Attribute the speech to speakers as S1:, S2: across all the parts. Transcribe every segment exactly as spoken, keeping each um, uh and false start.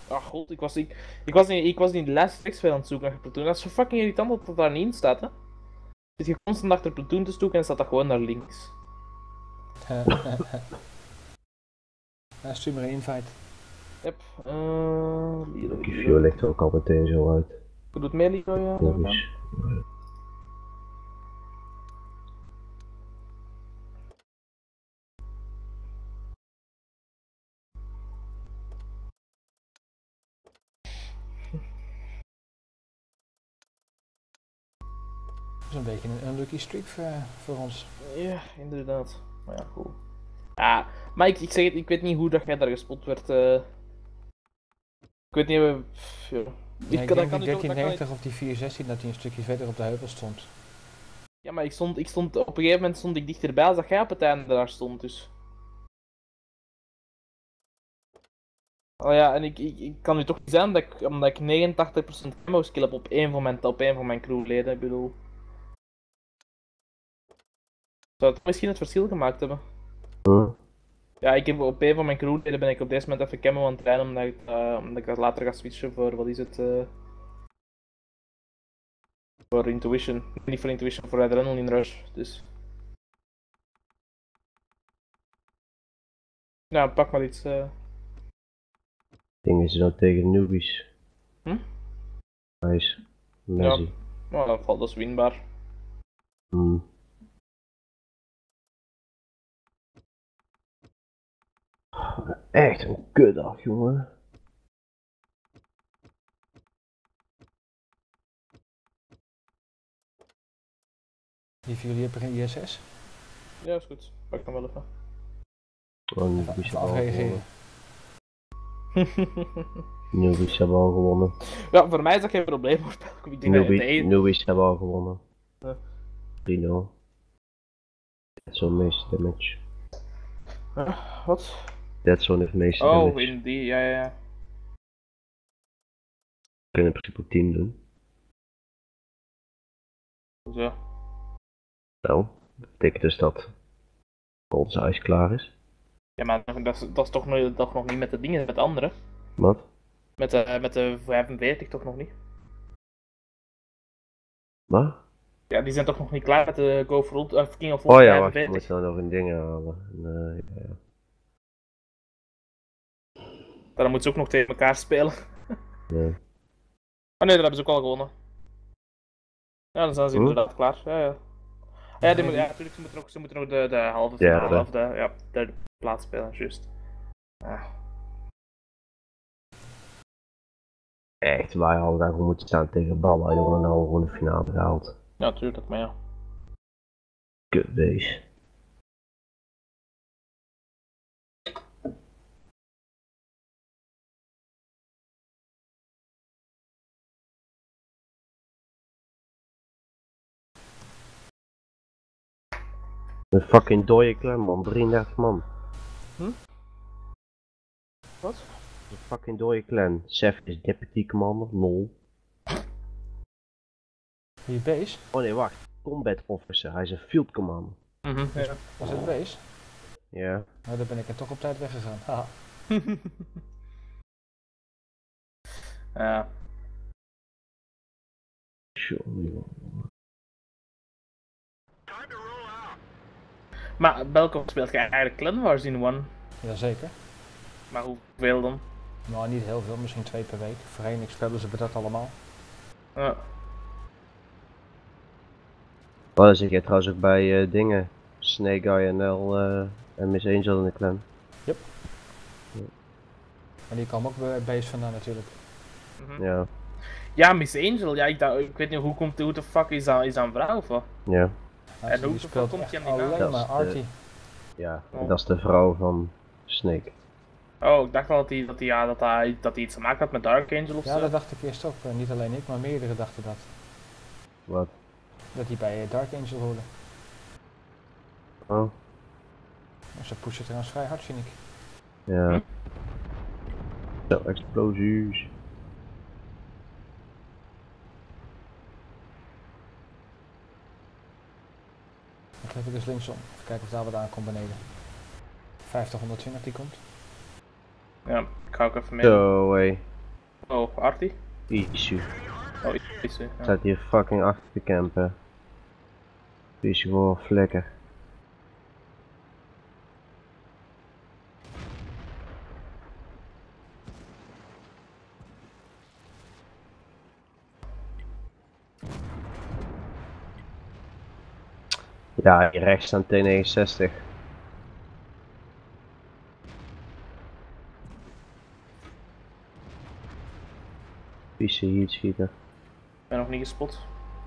S1: Ach god, ik was, ik, ik was niet, ik was niet de laatste tekstfile aan het zoeken naar Platoon. Dat is zo fucking irritant dat dat daar niet in staat, hè. Zit je constant achter Platoon te zoeken en staat dat gewoon naar links.
S2: Ja, stuur maar een invite.
S1: Yep, uh, Leroy,
S3: Die view ligt er ook al meteen zo uit.
S1: Hoe doet meer Leroy? Ja,
S3: Logisch.
S2: Dat is een beetje een unlucky streak voor, voor ons.
S1: Ja, inderdaad. Maar ja, cool. Ja, maar ik, ik zeg het, ik weet niet hoe dat jij daar gespot werd. Uh... Ik weet niet, we... Ja.
S2: Nee,
S1: ik,
S2: ik
S1: kan,
S2: denk
S1: kan
S2: die
S1: niet,
S2: dertien negentig of die vier zestien dat hij een stukje verder op de heuvel stond.
S1: Ja, maar ik stond, ik stond, op een gegeven moment stond ik dichterbij als dat jij op het einde daar stond, dus. Oh ja, en ik, ik, ik kan nu toch niet zijn dat ik, omdat ik negenentachtig procent camo skill heb op één van mijn, op één van mijn crewleden, ik bedoel. Zou het misschien het verschil gemaakt hebben?
S3: Huh?
S1: Ja, ik heb op één van mijn crewleden ben ik op deze moment even camo aan het trainen, omdat ik, uh, omdat ik dat later ga switchen voor, wat is het, uh, voor Intuition. Niet voor Intuition, voor Adrenaline Rush, dus. Nou, pak maar iets. Uh...
S3: Ding is nou tegen newbies.
S1: Hm?
S3: Nice. Messi.
S1: Ja, nou, dat valt, dat is winbaar.
S3: Hmm. Echt een kutdag, jongen.
S2: Die voor jullie hebben geen I S S?
S1: Ja, is goed. Pak dan wel even.
S3: Gewoon
S2: Even,
S3: newbies
S2: even
S3: hebben al
S2: afreageren.
S3: gewonnen. Newbies hebben al gewonnen.
S1: Ja, voor mij is dat geen probleem hoor. Ik denk
S3: Newbie,
S1: dat je het
S3: newbies hebben al gewonnen.
S1: Ja.
S3: drie nul. That's on meeste damage.
S1: Uh, wat?
S3: That's on heeft meeste
S1: Oh,
S3: damage.
S1: in die, ja, ja, ja.
S3: We kunnen in principe op tien doen.
S1: Zo.
S3: Nou, dat betekent dus dat Cold Ice klaar is.
S1: Ja, maar dat is, dat is toch, nog, toch nog niet met de dingen, met de andere.
S3: Wat?
S1: Met de, met de vijfenveertig toch nog niet?
S3: Wat?
S1: Ja, die zijn toch nog niet klaar met de Go for Ult- uh, King of
S3: Oh
S1: Ult
S3: ja, wacht, we
S1: vijfenveertig?
S3: moeten dan nog een ding halen. Nee, ja, ja.
S1: Dan moeten ze ook nog tegen elkaar spelen.
S3: Nee.
S1: Oh nee, dat hebben ze ook al gewonnen. Ja, dan zijn ze
S3: Hm?
S1: inderdaad klaar. Ja, ja. Ja, die moet, ja, natuurlijk, ze moeten nog, ze moeten nog de, de halve finale
S3: Derde.
S1: of de ja, derde plaats spelen, juist. Ja.
S3: Echt, wij hadden daar gewoon moeten staan tegen Balla. Die hadden nou gewoon de finale gehaald.
S1: Ja, natuurlijk, maar ja.
S3: Kutwees. Een fucking dode clan man, drieëndertig man.
S1: Hm? Wat?
S3: Een fucking dode clan. Seth is deputy commander, lol.
S2: Wie base?
S3: Oh nee, wacht. Combat officer, hij is een field commander.
S1: Mhm, ja.
S2: Was het base?
S3: Ja.
S2: Nou, dan ben ik er toch op tijd weggegaan. Haha.
S1: Ja.
S3: Sorry.
S1: Maar welkom speelt je eigenlijk Clan Wars in One?
S2: Jazeker.
S1: Maar hoeveel dan?
S2: Nou, niet heel veel, misschien twee per week. Verenigd spelen ze dat allemaal.
S1: Ja.
S3: Oh, dan zit jij trouwens ook bij uh, dingen. Snake I N L uh, en Miss Angel in de clan.
S2: Yep. Ja. En die kwam ook bij base vandaan natuurlijk.
S1: Mhm.
S3: Ja.
S1: Ja, Miss Angel, ja, ik, dacht, ik weet niet hoe komt hoe de fuck is dat, is dat een vrouw of wat?
S3: Ja.
S2: Nou,
S1: En
S2: die
S1: hoe de fuck
S2: speelt
S1: komt
S2: echt
S1: die aan die naam?
S2: alleen
S3: Dat
S2: maar
S3: is de-
S2: Artie.
S3: Ja,
S1: Oh.
S3: dat is de vrouw van Snake.
S1: Oh, ik dacht wel dat hij dat hij ja, dat hij, dat hij iets te maken had met Dark Angel of
S2: Ja,
S1: zo.
S2: dat dacht ik eerst ook. Uh, niet alleen ik, maar meerdere dachten dat.
S3: Wat?
S2: Dat hij bij uh, Dark Angel hoorde.
S3: Oh.
S2: Maar ze pushen trouwens vrij hard, vind ik.
S3: Ja.
S1: Hm?
S3: Zo, explosies.
S2: Dan geef ik dus linksom. Even kijken of daar wat aankomt beneden. vijftig honderdtwintig die komt.
S1: Ja, ik ga ook even mee.
S3: Zo, hé.
S1: Oh, Artie?
S3: Issue.
S1: Oh, Issue. Ja.
S3: Staat hier fucking achter te campen. Issue voor flikker. Ja, hier rechts staan T negenenzestig. Vieze hier schieten.
S1: Ik ben nog niet gespot.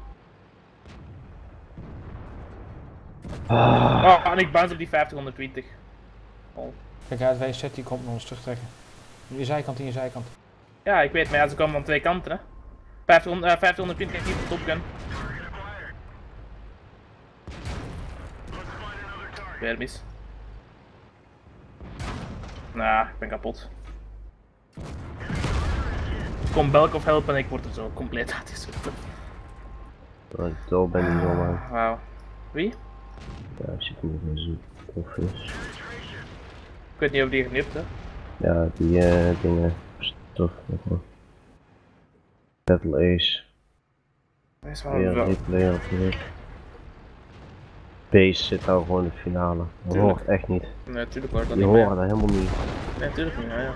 S3: Ah.
S1: Oh, en ik bounce op die vijftig honderdtwintig. Oh.
S2: Kijk uit, W Z die komt naar ons terugtrekken. In je zijkant, in je zijkant.
S1: Ja, ik weet, maar ja, ze komen aan twee kanten, hè. vijftig, uh, honderdtwintig heeft niet de Top Gun. Weer mis. Nou, ik ben kapot. Kom Belkov helpen en ik word er zo compleet uitgesloten.
S3: Oh, dol ben ik zo man.
S1: Wauw. Wie?
S3: Ja, als je het niet meer zo tof is.
S1: Ik weet niet of die genipt, hè.
S3: Ja, die uh, dingen. Stof. Battle Ace.
S1: Dat is wel
S3: Ja,
S1: een
S3: replay natuurlijk. Base zit nou gewoon in de finale. Dat
S1: Tuurlijk.
S3: hoort echt niet.
S1: Nee, tuurlijk hoor, dat
S3: Die
S1: niet meer.
S3: horen dat helemaal niet.
S1: Nee, tuurlijk niet, ja. ja.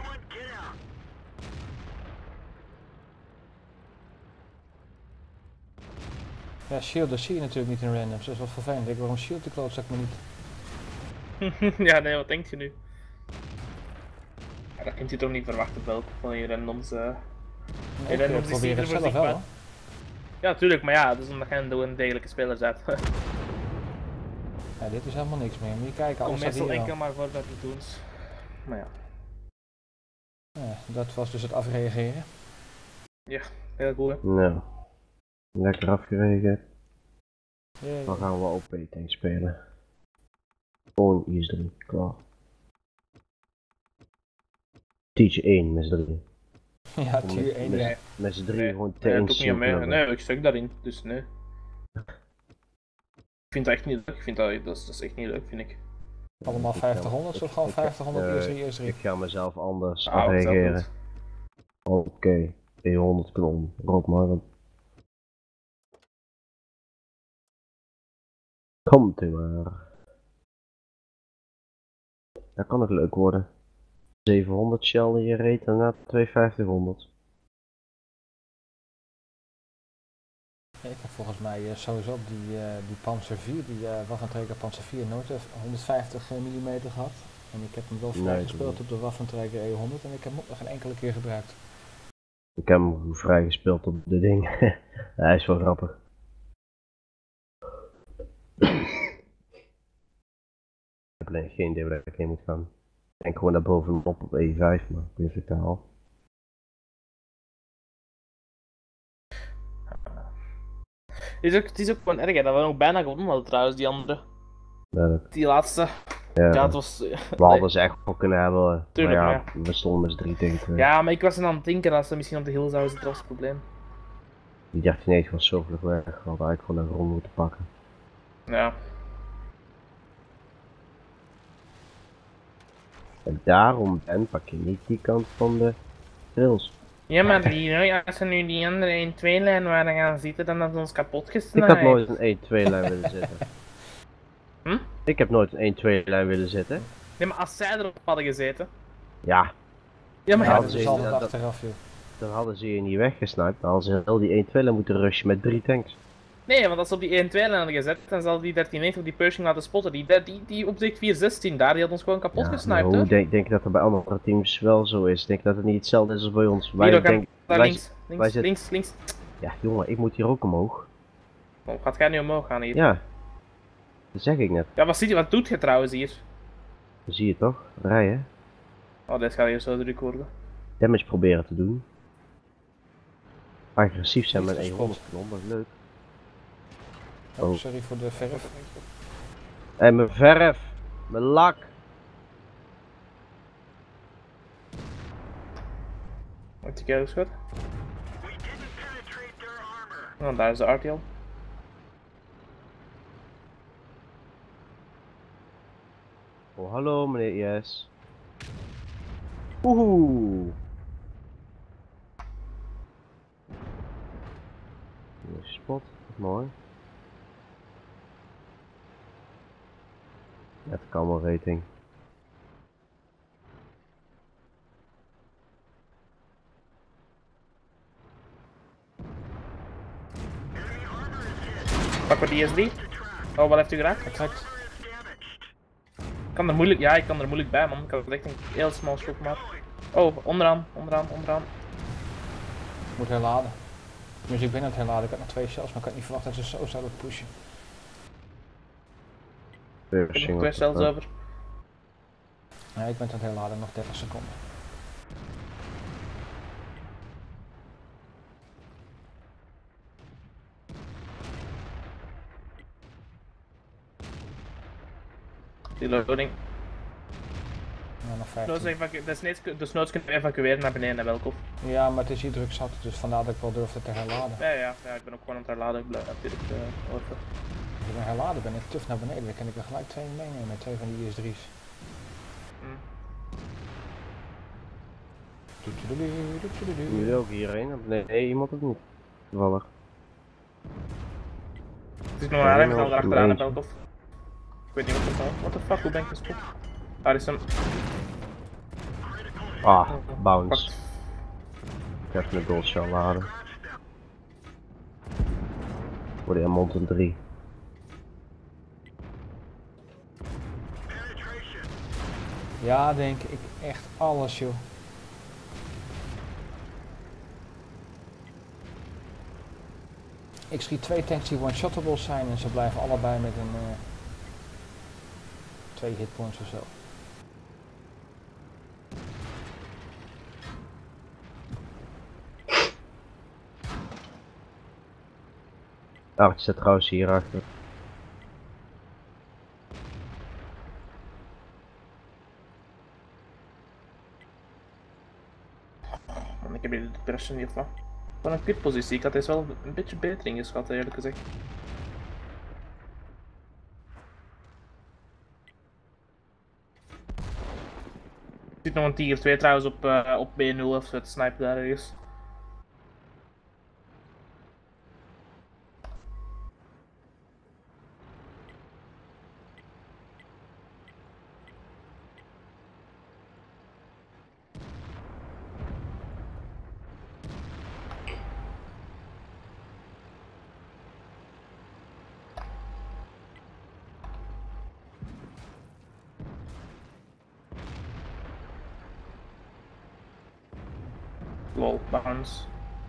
S2: Ja, shield, dat zie je natuurlijk niet in randoms. Dat is wel vervelend. Ik waarom shield de klootzak maar niet.
S1: Ja, nee, wat denk je nu? Ja, dat kunt je toch niet verwachten, Belk, van je randoms. Uh...
S2: Ik
S1: En
S2: uh,
S1: dan
S2: probeer het
S1: voor
S2: zelf wel. Hoor.
S1: Ja, tuurlijk, maar ja, dus omdat je een degelijke speler zet.
S2: Ja, dit is helemaal niks meer. Moet je kijken,
S1: Kom
S2: alles staat
S1: meestal
S2: hier
S1: enkel
S2: al.
S1: maar voor bij platoons. Maar ja,
S2: Ja, dat was dus het afreageren.
S1: heel goed hè.
S3: Nou. Lekker afgereageerd.
S2: Jee.
S3: Dan gaan we O P tank spelen. Gewoon easily, klaar. Teach één met z'n drie.
S2: Ja, tier één.
S3: Met,
S2: Ja.
S3: met z'n drie
S1: Nee,
S3: gewoon
S1: nee, dat
S3: tanks.
S1: doe ik niet aan mee. Nee, ik stuk daarin, dus nee. Ik vind dat echt niet leuk, ik vind dat, dat, is, dat is echt niet leuk, vind ik.
S2: Allemaal vijftighonderd, zo gewoon vijftighonderd, eerst drie, eerst
S3: Ik
S2: drie.
S3: ga mezelf anders
S1: Ah,
S3: afreageren.
S1: zelf
S3: Oké, okay. tweehonderd kanon, rook maar op. Komt u maar. Dat kan ook leuk worden. zevenhonderd shell die je reed en na twee vijftighonderd.
S2: Ja, ik heb volgens mij uh, sowieso op die, uh, die Panzer vier, die uh, Waffenträger Panzer vier, nooit honderdvijftig millimeter gehad. En ik heb hem wel vrij
S3: Nee,
S2: gespeeld op de Waffenträger E honderd en ik heb hem ook nog geen enkele keer gebruikt.
S3: Ik heb hem vrij gespeeld op de ding. Hij is wel grappig. Ik heb alleen geen idee waar ik heen moet gaan. Ik denk gewoon naar bovenop op E vijf, maar ik weet niet of ik daar haal.
S1: Het is ook, het is ook gewoon erg hè, dat we nog bijna gewonnen hadden trouwens, die andere.
S3: Ja, dat-
S1: Die laatste.
S3: ja,
S1: Ja, het was...
S3: we hadden ze echt wel kunnen hebben.
S1: Tuurlijk,
S3: maar ja, we stonden met z'n drie tegen twee.
S1: Ja, maar ik was er aan het denken dat ze misschien op de hill zouden zitten, dat was het probleem.
S3: Die dertien negen was zo vlug weg, we hadden eigenlijk gewoon een rond moeten pakken.
S1: Ja.
S3: En daarom Ben, pak je niet die kant van de rails.
S1: Ja, maar die, als ze nu die andere één twee lijn waren gaan zitten, dan hadden ze ons kapot
S3: Ik
S1: gesneden.
S3: had nooit een één twee lijn willen zitten.
S1: Hm?
S3: Ik heb nooit een één twee lijn willen zitten.
S1: Nee, maar als zij erop hadden gezeten.
S3: Ja,
S1: Ja, maar
S2: Ja,
S1: ja,
S2: dat
S3: ze-
S2: is altijd
S3: dat-
S2: achteraf, joh.
S3: dan hadden ze je niet weggesniped. Dan hadden ze heel die één twee lijn moeten rushen met drie tanks.
S1: nee, want als ze op die één twee lijn hadden gezet, dan zal die dertien negen op die Pershing laten spotten. Die, die, die op zich vier zestien daar, die had ons gewoon kapot
S3: Ja, maar
S1: gesniped,
S3: hoe
S1: hè.
S3: denk, denk je dat er bij andere teams wel zo is? Denk je dat het niet hetzelfde is als bij ons?
S1: Hier,
S3: Wij
S1: dan gaan-
S3: denk,
S1: daar
S3: wij-
S1: links, links,
S3: wij zitten-
S1: links, links.
S3: ja jongen, ik moet hier ook omhoog.
S1: Oh, gaat jij nu omhoog gaan hier?
S3: Ja, dat zeg ik net.
S1: Ja, wat, zie je, wat doet je trouwens hier?
S3: Dat zie je toch? Rijden.
S1: Oh, dit gaat hier zo druk worden.
S3: Damage proberen te doen. Agressief zijn met
S2: Niet
S3: één honderd kanon, dat is leuk.
S2: Oh,
S3: Oh.
S2: sorry voor de verf.
S3: En mijn verf, mijn lak.
S1: Wat die keer schot? Oh, daar is de R T L.
S3: Oh hallo meneer I S. Oeh. gespot. Mooi. Net kamer rating.
S1: Pak maar die S drie. Oh, wat heeft u geraakt?
S2: Exact.
S1: Ik kan er moeilijk, ja, ik kan er moeilijk bij, man. Ik had echt een heel smal schot, maar. Oh, onderaan, onderaan, onderaan.
S2: Ik moet herladen. Dus ik ben aan het herladen, ik had nog twee shells, maar ik had niet verwacht dat ze zo zouden pushen.
S3: Weer
S1: Ik heb nog twee cells over.
S2: Nee, ik ben aan het herladen, nog dertig seconden.
S1: Die loading.
S2: Ja, nog
S1: Dus
S2: vijftien.
S1: desnoods dus noods kunnen we evacueren naar beneden naar Welkov.
S2: Ja, maar het is hier druk zat, dus vandaar dat ik wel durfde te herladen.
S1: Ja, ja, ja, ik ben ook gewoon aan het herladen. Ik blijf natuurlijk uh, over.
S2: Als ik ben herladen ben ik tuf naar beneden, dan kan ik er gelijk twee meenemen met twee van die I S drie's.
S1: Mm.
S3: Jullie ook hierheen? Nee, nee, iemand ook niet. Toevallig.
S1: Het is nog een aardig al erachteraan naar Welkov. Ik weet niet wat er valt. What the fuck, hoe ben ik gespot? Daar is een.
S3: Ah, bounce. Ik heb een gold shell laden. Voor de Edmonton drie.
S2: Ja, denk ik echt alles, joh. Ik schiet twee tanks die one-shottables zijn en ze blijven allebei met een uh, twee hitpoints of zo.
S3: Ah, ik zit trouwens hierachter.
S1: Man, ik heb hier de depression niet van. Van een kutpositie, ik had deze wel een beetje beter ingeschat, eerlijk gezegd. Er zit nog een Tiger twee trouwens op, uh, op B nul of het snipen daar ergens. Lol, bounce.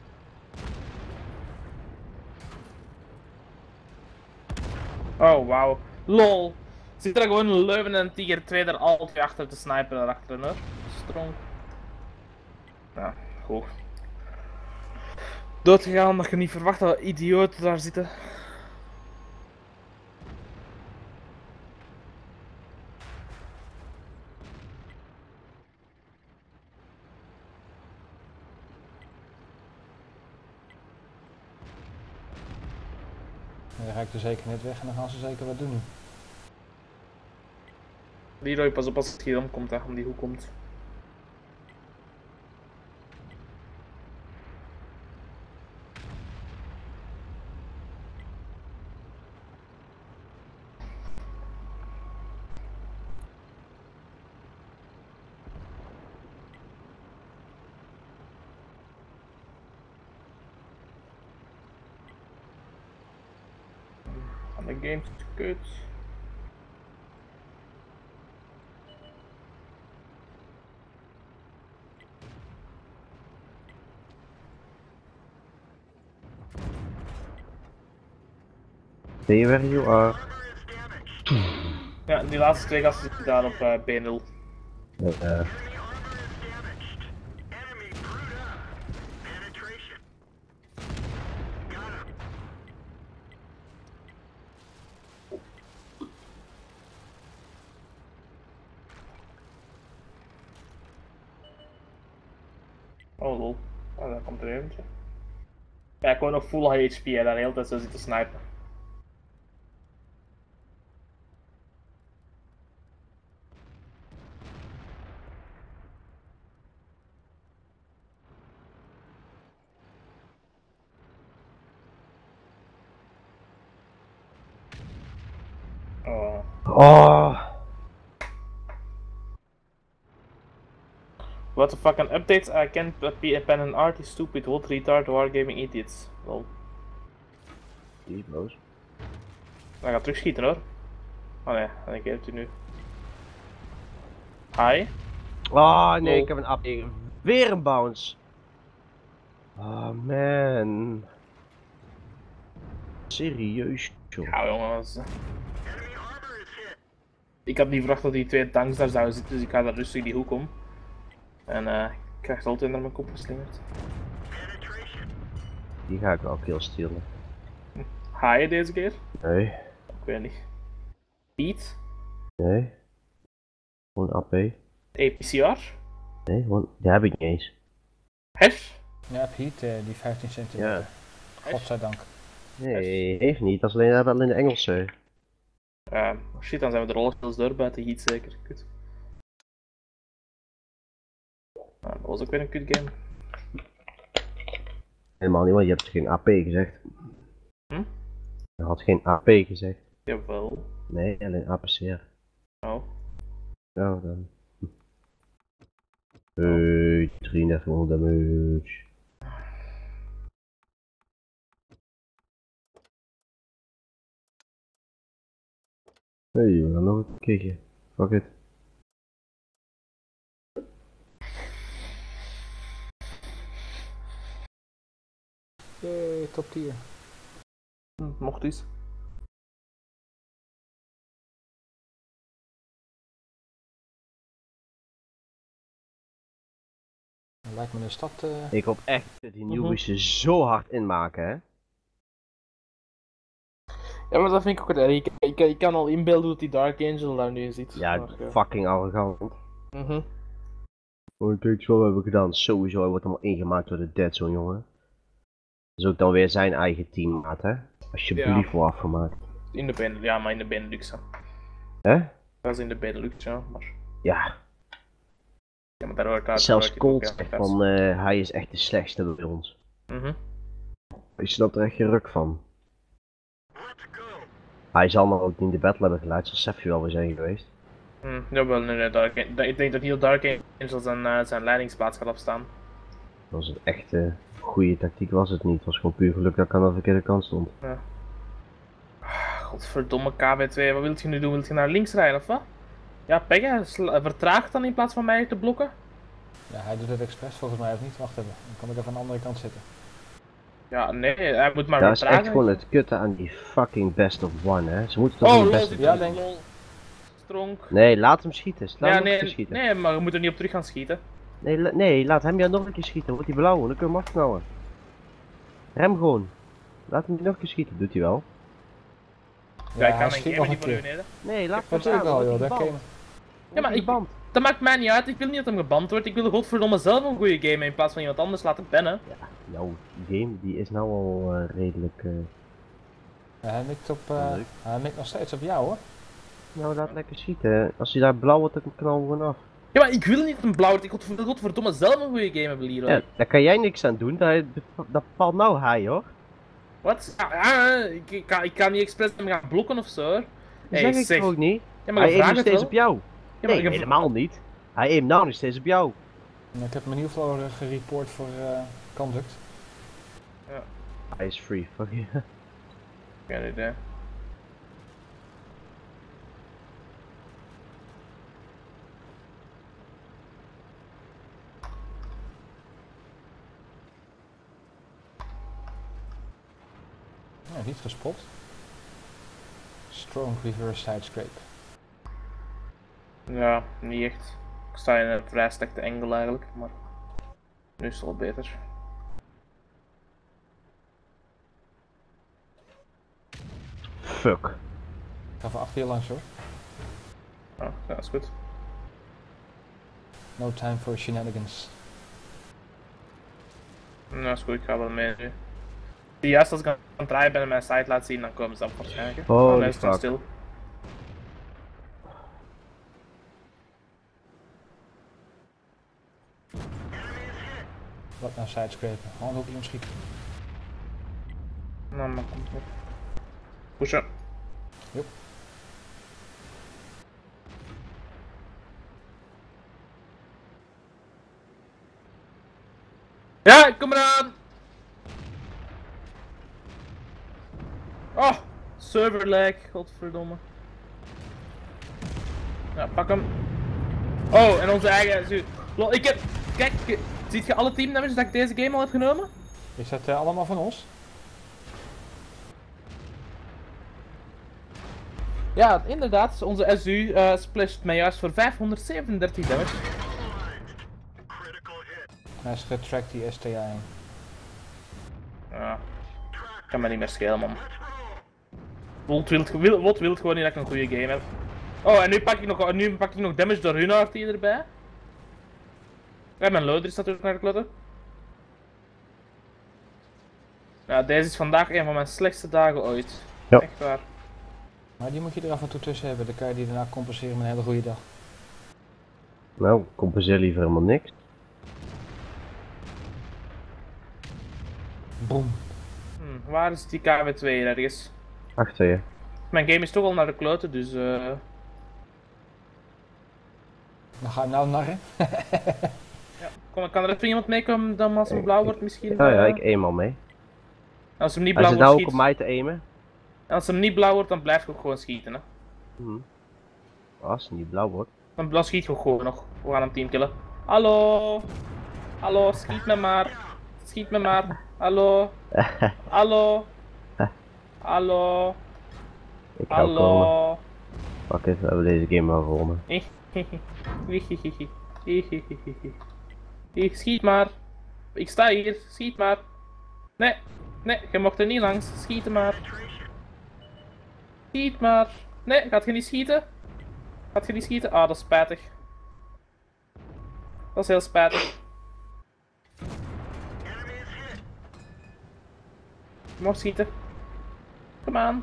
S1: Oh, wauw. Lol. Zit er gewoon een Leuven en een Tiger twee er al twee achter te snipen daarachter, hoor. Strong. Ja, goed. Doodgegaan dat je niet verwacht dat idioten daar zitten.
S2: Dan ga ik er zeker net weg en dan gaan ze zeker wat doen.
S1: Leroy, pas op als het hier omkomt, hè, om die hoek komt. Aan de game is kut.
S3: Stay where you are.
S1: Ja, die laatste twee gasten zitten daar op uh, B nul.
S3: Uh,
S1: Oh lol. Oh, daar komt er eentje. Ja, ik gewoon nog full H P, hè, daar de hele tijd zo zitten snipen.
S3: Oh.
S1: What the fucking updates? I can't be a pen and art, is stupid, what retard, wargaming idiots. Lol.
S3: Die is boos.
S1: Hij gaat terugschieten hoor. Oh nee, ik heb het nu. Hi.
S3: Oh nee,
S1: Lol.
S3: ik heb een app. Weer een bounce. Oh man. Serieus, joh.
S1: Ja jongens. Ik had niet verwacht dat die twee tanks daar zouden zitten, dus ik ga daar rustig die hoek om. En eh, ik krijg het altijd naar mijn kop geslingerd.
S3: Die ga ik wel kill stealen.
S1: Hi deze keer?
S3: Nee,
S1: Ik weet niet. Piet?
S3: nee. Gewoon A P.
S1: A P C R?
S3: Nee, gewoon, die heb ik niet eens.
S1: Hash?
S2: Ja, Piet, uh, die vijftien centimeter.
S3: Ja.
S2: Godzijdank.
S3: Nee, heeft niet. Dat is alleen, dat is alleen de Engelse.
S1: Uh, shit, dan zijn we de rollenspels door buiten heat zeker. Kut. Nou, dat was ook weer een kut game.
S3: Helemaal niet, want je hebt geen A P gezegd.
S1: Hm?
S3: Je had geen A P gezegd.
S1: Jawel.
S3: Nee, alleen A P C R.
S1: Oh.
S3: Nou dan. Hey, drieëndertig damage. Hey, we gaan nog een keertje. Fuck it.
S2: Yay, top tier.
S1: Hm, mocht iets.
S2: Lijkt me een stad. Uh...
S3: Ik hoop echt dat die
S1: Mhm.
S3: nieuwe ze zo hard inmaken, hè?
S1: Ja, maar dat vind ik ook het erg. Ik, ik, ik kan al inbeelden hoe die Dark Angel daar nu zit.
S3: Ja,
S1: Maar, ja.
S3: fucking arrogant.
S1: Mhm.
S3: Oh, kijk eens wat we hebben gedaan. Sowieso, hij wordt allemaal ingemaakt door de Deadzone, jongen. Dat is ook dan weer zijn eigen teammaat, hè? Alsjeblieft voor afgemaakt.
S1: In de Ben, ja, maar in de Benelux. Hè.
S3: Hè?
S1: Dat is in de Benelux, ja. Maar,
S3: Ja,
S1: ja, maar daar hoort daar.
S3: zelfs
S1: daar hoort
S3: Colt
S1: hij ook,
S3: zegt
S1: ja,
S3: van uh, hij is echt de slechtste bij ons.
S1: Mhm.
S3: Ik snap er echt geen ruk van. Hij zal nog ook niet in de battle hebben geleid, zoals Sefje wel weer zijn geweest.
S1: Hm, jawel, nee, nee, Dark Angel. Ik denk dat heel Dark Angel zijn, uh, zijn leidingsplaats gaat afstaan.
S3: Dat was een echte goede tactiek, was het niet. Het was gewoon puur geluk dat ik aan de verkeerde kant stond.
S1: Ja. Godverdomme K W twee, wat wilt je nu doen? Wilt je naar links rijden of wat? Ja, Pegge, vertraagt dan in plaats van mij te blokken?
S2: Ja, hij doet het expres volgens mij of niet. Wacht even, dan kan ik even aan de andere kant zitten.
S1: Ja, nee, hij moet maar
S3: Dat is
S1: vertragen.
S3: echt gewoon het kutte aan die fucking best of one, hè. Ze moeten toch
S1: Oh,
S3: een
S1: lol,
S3: best
S1: zit
S3: of
S2: Ja,
S1: er
S2: denk ik.
S1: lol. Stronk.
S3: Nee, laat hem schieten. Laat
S1: Ja,
S3: hem nog een
S1: nee,
S3: keer schieten.
S1: nee, maar we moeten niet op terug gaan schieten.
S3: Nee, la- nee, laat hem jou nog een keer schieten. Wordt die blauwe, dan kun je hem afknallen. Rem gewoon. Laat hem nog een keer schieten, doet hij wel.
S1: Ja, ik
S2: hij
S1: kan een
S2: schiet
S1: game
S2: nog
S1: niet
S2: een
S1: voor u
S2: keer.
S1: nemen.
S3: Nee, laat hem
S2: Natuurlijk
S3: staan.
S2: wel,
S3: dan
S2: joh,
S3: wordt
S2: dat
S3: hij
S2: ken je.
S3: geband.
S1: Ja, maar
S3: Wordt
S1: ik,
S3: hij geband.
S1: dat maakt mij niet uit. Ik wil niet dat hem geband wordt. Ik wil godverdomme zelf een goede game in plaats van iemand anders laten bannen.
S3: Ja, jouw game die is nou al uh, redelijk... Uh...
S2: Ja, hij mikt op, uh,
S3: Leuk.
S2: hij mikt nog steeds op jou hoor.
S3: Nou, laat lekker schieten. Als hij daar blauw wordt, dan knal hem gewoon af.
S1: Ja, maar ik wil niet dat een blauw wordt. Ik wil godverdomme zelf een goede game hebben hier.
S3: Ja, daar kan jij niks aan doen. Dat, dat valt nou hij hoor.
S1: Wat? Ja, ja, ik, ik, kan, ik kan niet expres hem gaan blokken of zo. Hoor.
S3: Dat
S1: Hey,
S3: zeg ik
S1: zeg.
S3: toch ook niet?
S1: Ja, maar
S3: Hij
S1: je
S3: aimt
S1: vraagt
S3: nog
S1: het
S3: steeds
S1: wel.
S3: op jou.
S1: Ja, maar
S3: Nee,
S1: je-
S3: helemaal niet. Hij aimt nou nog steeds op jou.
S2: En ik heb mijn nieuwflow gereport voor uh, conduct.
S3: Hij is free, fuck you.
S1: Geen idee.
S2: Ja, niet gespot. Strong reverse side scrape.
S1: Ja, niet echt. Ik sta in een vrij slechte angle eigenlijk, maar nu is het wel beter.
S3: Fuck.
S2: Ik ga van achter je langs hoor.
S1: Oh, ja, dat is goed.
S2: No time for shenanigans.
S1: Ja, dat is goed, ik ga wel mee nu. Die juist als ik aan het draaien ben en mijn site laat zien, dan komen ze dan waarschijnlijk.
S3: Holy
S1: Oh, nee, ze staan
S3: fuck.
S1: stil.
S2: Wat nou side scrapen? Hand op je hem schieten.
S1: Nou, maar komt goed. Pushen.
S2: Joep.
S1: Ja, ik kom eraan! Oh, server lag, godverdomme. Ja, pak hem. Oh, en onze eigen... Lol, ik heb... Kijk, ziet je alle team damage dat ik deze game al heb genomen?
S2: Is dat uh, allemaal van ons?
S1: Ja, inderdaad. Onze S U uh, splasht mij juist voor vijfhonderdzevenendertig damage.
S2: Hij is getrackt die S T A.
S1: Ja. Kan me niet meer schelen, man. Wot wil, wil, Wot wil gewoon niet dat ik een goede game heb. Oh, en nu pak ik nog, nu pak ik nog damage door hun R T erbij. Ja, mijn loader is natuurlijk naar de kloten. Ja, deze is vandaag een van mijn slechtste dagen ooit.
S3: Ja.
S1: Echt waar.
S2: Maar die moet je er af en toe tussen hebben, dan kan je die daarna compenseren met een hele goede dag.
S3: Nou, compenseer liever helemaal niks.
S2: Boom.
S1: Hm, waar is die K W twee ergens?
S3: Achter je.
S1: Mijn game is toch al naar de kloten, dus eh... Uh...
S2: Dan ga je nou narren.
S1: ja. Kom, kan er even iemand meekomen dan als hem blauw wordt misschien?
S3: Ja, ja,
S1: uh...
S3: ik aim al mee.
S1: Als hem niet
S3: Hij
S1: blauw
S3: zit
S1: wordt,
S3: nou ook
S1: schiet...
S3: op mij te aimen.
S1: Als hem niet blauw wordt, dan blijf ik ook gewoon schieten, hè.
S3: Hm. Als het niet blauw wordt.
S1: Dan, dan schiet ik gewoon nog. We gaan hem team killen. Hallo! Hallo, schiet me maar. Schiet me maar. Hallo! Hallo! Hallo!
S3: Ik ga komen.
S1: Hallo!
S3: Wacht even, we hebben deze game wel gewonnen.
S1: Schiet maar! Ik sta hier, schiet maar! Nee, nee, je mocht er niet langs, schiet maar! Schiet maar! Nee, gaat je niet schieten? Gaat je niet schieten? Ah, dat is spijtig. Dat is heel spijtig. Je mag schieten. Kom aan.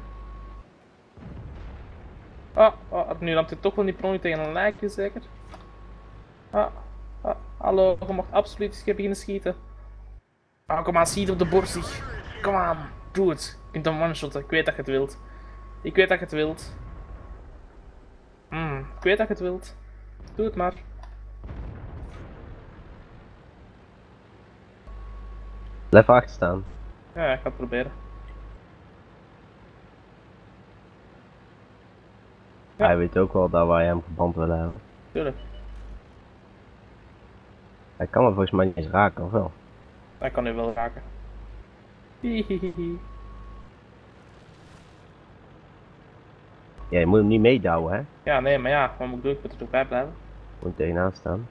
S1: Ah, oh, nu ramt hij toch wel niet per ongeluk tegen een lijkje zeker. Ah, ah, hallo, je mag absoluut eens beginnen schieten. Ah, kom aan, schiet op de borstig. Kom aan, doe het. Je kunt hem one-shotten, ik weet dat je het wilt. Ik weet dat je het wilt. Mm, ik weet dat je het wilt. Doe het maar.
S3: Blijf achter staan.
S1: Ja, ik ga het proberen. Ja.
S3: Hij weet ook wel dat wij hem geband willen hebben.
S1: Tuurlijk.
S3: Hij kan me volgens mij niet eens raken, of wel?
S1: Hij kan nu wel raken. Hihihihi.
S3: Ja, je moet hem niet meedouwen, hè?
S1: Ja, nee, maar ja, wat moet ik doen? Ik moet er toch bij blijven.
S3: Moet tegenaan staan.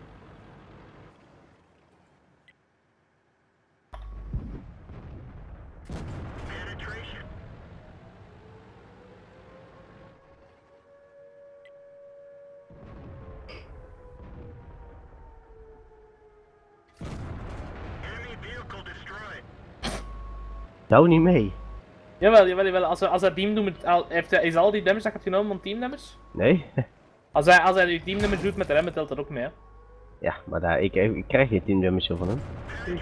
S3: Douw niet mee.
S1: Jawel, jawel, jawel. Als, als hij team doet met, al, heeft hij, is al die damage dat gaat genomen van team damage?
S3: Nee?
S1: Als hij, als hij die team damage doet met de remmen, telt dat ook mee, hè?
S3: Ja, maar daar, ik, ik krijg geen team damage van hem.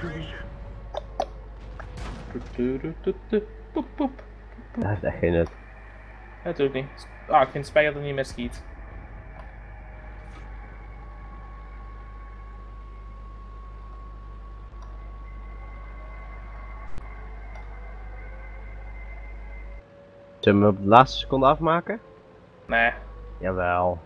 S1: Poep, poep.
S3: Dat heeft echt geen nut.
S1: Natuurlijk niet. Ah, ik vind het spijt dat hij niet meer schiet.
S3: Zullen we hem op de laatste seconde afmaken?
S1: Nee.
S3: Jawel.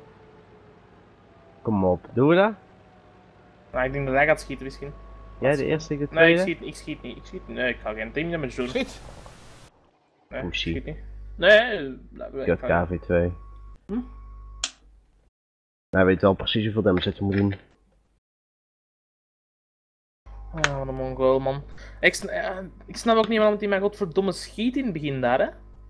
S3: Kom op, doen we dat?
S1: Maar ik denk dat hij gaat schieten misschien.
S3: Jij de eerste, ik de
S1: Nee,
S3: tweede?
S1: ik schiet, ik schiet niet. Ik schiet niet. Nee, ik ga geen team damage doen.
S2: Schiet!
S1: Nee,
S3: Hoe
S1: ik
S3: schiet?
S1: schiet niet. Nee,
S3: Ik had K V twee.
S1: Hm?
S3: Hij weet wel precies hoeveel damage het moet doen.
S1: Oh, wat een mongool, man. Ik, sn uh, ik snap ook niet waarom die mij godverdomme schiet in het begin daar, hè.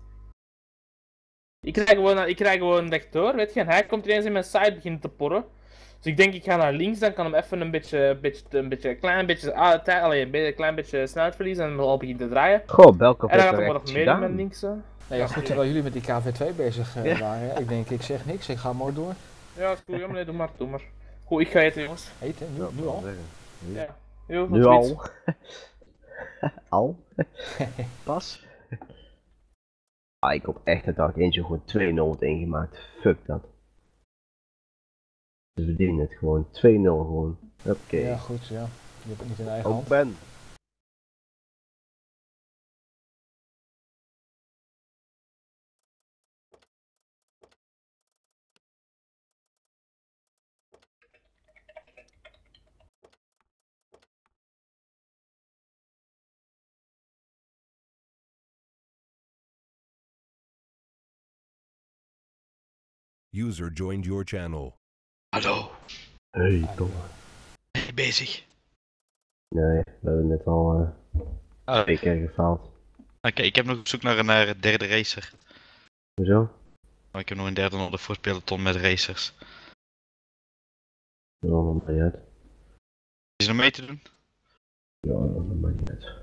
S1: Ik krijg gewoon, ik krijg gewoon echt door, weet je. En hij komt ineens in mijn side beginnen te porren. Dus ik denk, ik ga naar links, dan kan hem even een beetje, beetje, een beetje, een klein beetje, ah, tijd, alleen, een klein beetje snelheid verliezen en hem al beginnen te draaien.
S3: Goh, Belkov
S1: En dan
S3: heeft
S1: gaat
S3: er
S1: er
S3: echt
S1: nog meer in mijn
S3: gedaan.
S1: linkse.
S2: Nee, ja, goed, terwijl jullie met die K V twee bezig uh,
S3: Ja.
S2: waren. Ik denk, ik zeg niks, ik ga mooi door.
S1: Ja, is goed, ja, maar nee, doe maar, doe maar. Goed, ik ga eten, jongens.
S2: Eten, nu,
S3: Ja,
S2: nu al.
S3: zeggen.
S1: Ja. Yo,
S3: Nu
S1: tot ziens.
S3: al. Al? Pas? Ah, ik hoop echt dat ik eentje gewoon twee nul wordt ingemaakt. Fuck dat. Ze verdienen het gewoon. twee nul gewoon. Oké.
S2: Ja, goed, ja. Je hebt het niet in eigen
S3: Oh,
S2: hand.
S3: Ben.
S4: User joined your channel.
S5: Hallo,
S3: Hey, Tom.
S5: ben je bezig?
S3: Nee, we hebben net al uh,
S5: Oh,
S3: twee keer gefaald.
S5: Oké, ik heb nog op zoek naar een uh, derde racer.
S3: Hoezo?
S5: Maar ik heb nog een derde nodig voor het peloton met racers.
S3: Ja, dat maakt niet uit.
S5: Is er nog mee te doen?
S3: Ja, dat maakt niet uit.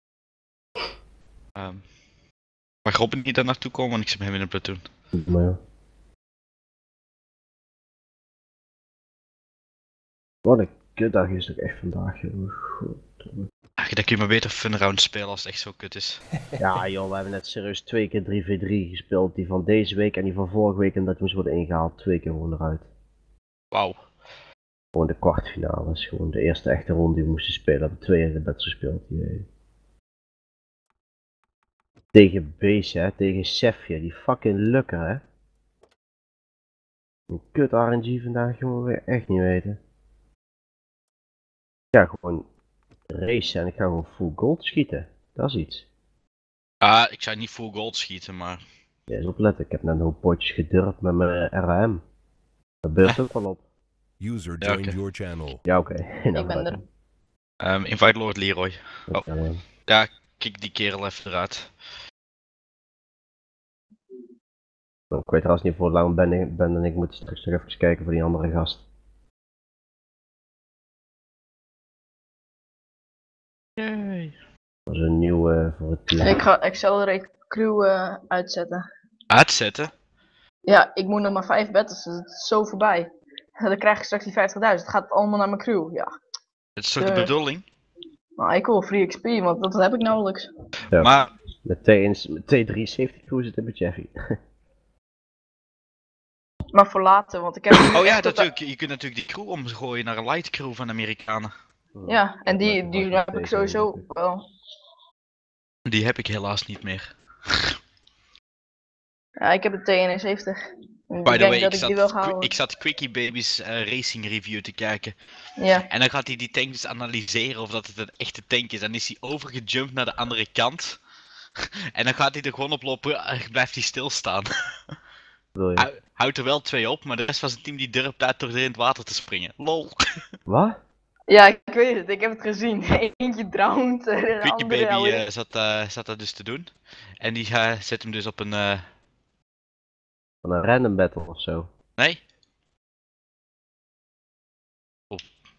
S5: Um, mag Robin niet daar naartoe komen, want ik zit met hem in een platoon.
S3: Maar ja. Wat een kutdag is het echt vandaag, joh. Goddomme.
S5: Ach, dan kun je maar beter fun round spelen als het echt zo kut is.
S3: Ja joh, we hebben net serieus twee keer drie v drie gespeeld. Die van deze week en die van vorige week en dat moest worden ingehaald. Twee keer gewoon eruit.
S5: Wauw.
S3: Gewoon de kwartfinale is gewoon de eerste echte ronde die we moesten spelen. We hebben twee in de bed gespeeld. Jee. Tegen Bees, hè, tegen Sefje, die fucking lukker, hè. Een kut R N G vandaag, jongen, wil je echt niet weten. Ja, gewoon racen en ik ga gewoon full gold schieten. Dat is iets.
S5: Ah, ik zou niet full gold schieten, maar...
S3: Ja, eens opletten, ik heb net een hoop potjes gedurpt met mijn R M. Dat beurt ook wel op.
S4: User
S5: Ja,
S4: joined
S5: oké.
S4: your channel.
S3: Ja, oké. Okay.
S6: Ik ben er.
S5: Um, invite Lord Leroy. Oh.
S3: Ja,
S5: Ja, kik die kerel even eruit.
S3: ik weet trouwens niet voor hoe lang Ben, ik- ben en ik moeten straks nog even kijken voor die andere gast.
S5: Yay.
S3: Dat is een nieuwe voor het team.
S6: Ik ga Accelerate Crew uh, uitzetten.
S5: Uitzetten?
S6: Ja, ik moet nog maar vijf battles, dus het is zo voorbij. Dan krijg ik straks die vijftigduizend. Het gaat allemaal naar mijn crew, ja.
S5: Het is toch de
S6: Eh.
S5: bedoeling?
S6: Maar ik wil free X P, want dat heb ik nauwelijks.
S3: Ja,
S5: Maar,
S3: met T drieënzeventig crew zit het met Jeffy.
S6: Maar voor later, want ik heb...
S5: oh ja, natuurlijk. Je kunt natuurlijk die crew omgooien naar een light crew van Amerikanen.
S6: Ja, en die, die heb ik sowieso wel.
S5: Die heb ik helaas niet meer.
S6: Ja, ik heb de T eenenzeventig. Ik
S5: By the
S6: denk
S5: way,
S6: dat
S5: ik
S6: ik die wil
S5: zat,
S6: houden.
S5: ik zat Quickie Baby's uh, racing review te kijken.
S6: Ja.
S5: En dan gaat hij die tank dus analyseren of dat het een echte tank is. Dan is hij overgejumpt naar de andere kant. En dan gaat hij er gewoon op lopen en blijft hij stilstaan.
S3: Wil je?
S5: Hou- Houdt er wel twee op, maar de rest van zijn team die durft uit door er in het water te springen. Lol.
S3: Wat?
S6: Ja, ik weet het, ik heb het gezien. Eentje drowned, en de
S5: Quickie
S6: andere...
S5: Baby
S6: nou,
S5: uh, zat, uh, zat dat dus te doen. En die uh, zet hem dus op een... Uh...
S3: Van een random battle of zo.
S5: Nee? Oh.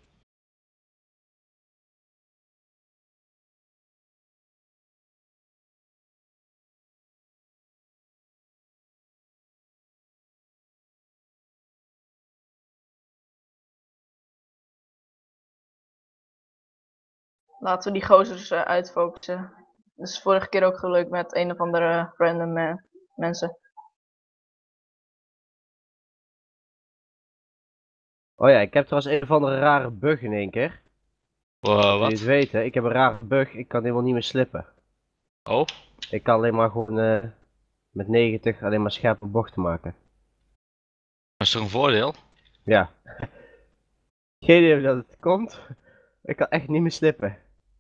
S6: Laten we die gozers uh, uitfocussen. Dat is vorige keer ook gelukt met een of andere random uh, mensen.
S3: Oh ja, ik heb trouwens een of andere rare bug in één keer.
S5: Uh,
S3: Wil je
S5: wat?
S3: het weten? Ik heb een rare bug, ik kan helemaal niet meer slippen.
S5: Oh?
S3: Ik kan alleen maar gewoon uh, met negentig alleen maar scherpe bochten maken.
S5: Dat is toch een voordeel?
S3: Ja. Geen idee hoe dat het komt. Ik kan echt niet meer slippen.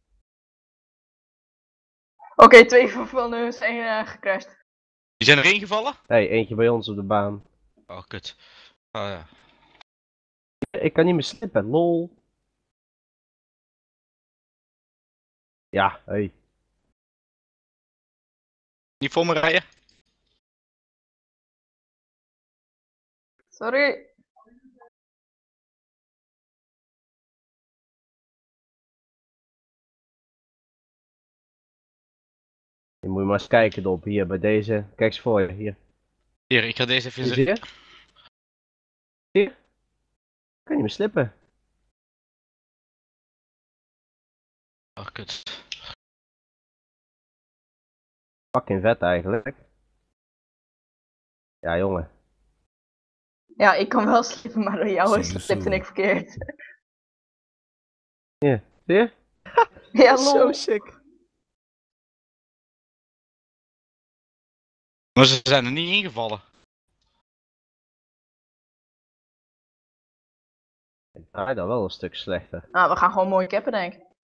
S6: Oké, okay, twee van hun zijn uh, gecrashed.
S5: Die zijn erin gevallen?
S3: Hé, hey, eentje bij ons op de baan.
S5: Oh, kut. Oh ja.
S3: Ik kan niet meer slippen, lol. Ja, hé. Hey.
S5: Niet voor me rijden?
S6: Sorry.
S3: Je moet maar eens kijken, Dop, hier bij deze. Kijk eens voor je, hier.
S5: Hier, ik ga deze even
S3: Zie je? Hier? Ik kan niet meer slippen.
S5: Oh, kut.
S3: Fucking vet eigenlijk. Ja, jongen.
S6: Ja, ik kan wel slippen, maar door jou is
S4: See you
S6: slipte
S4: soon.
S6: ik verkeerd.
S3: Hier, Zie je?
S6: Ja,
S3: Zo
S6: lol.
S3: sick.
S5: Maar ze zijn er niet ingevallen.
S3: Ik draai dan wel een stuk slechter.
S6: Nou, we gaan gewoon mooi cappen, denk ik.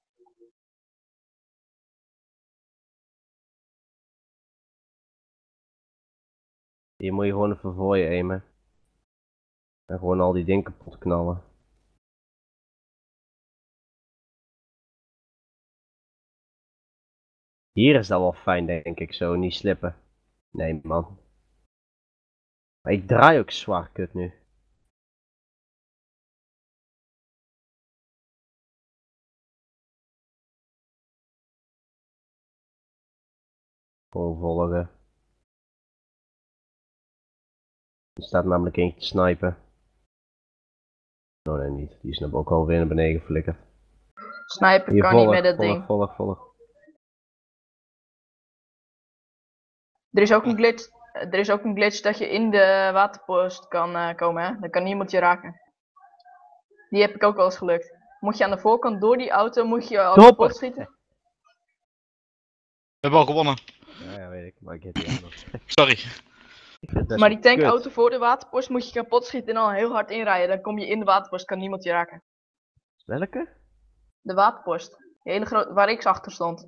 S3: Hier moet je gewoon even voor je aimen. En gewoon al die dingen kapot knallen. Hier is dat wel fijn, denk ik, zo niet slippen. Nee, man. Maar ik draai ook zwaar kut nu. Gewoon volgen. Er staat namelijk eentje te snipen. Oh nee, niet. Die is nou ook alweer naar beneden geflikkerd.
S6: Snipen
S3: Hier,
S6: kan
S3: volg,
S6: niet met dat
S3: volg,
S6: ding.
S3: volg, volg.
S6: Er is ook een glitch. Er is ook een glitch dat je in de waterpost kan eh, komen, hè? Dan kan niemand je raken. Die heb ik ook wel eens gelukt. Moet je aan de voorkant door die auto, moet je al
S3: Toppen.
S6: kapot schieten.
S5: We hebben al gewonnen.
S3: Ja, ja, weet ik. Maar ik heb die anders.
S5: Sorry.
S3: Ik vind het best
S6: Maar die
S3: wel kut.
S6: tankauto voor de waterpost moet je kapot schieten en dan heel hard inrijden. Dan kom je in de waterpost, kan niemand je raken.
S3: Welke?
S6: De waterpost. Die hele grote, waar ik achter stond.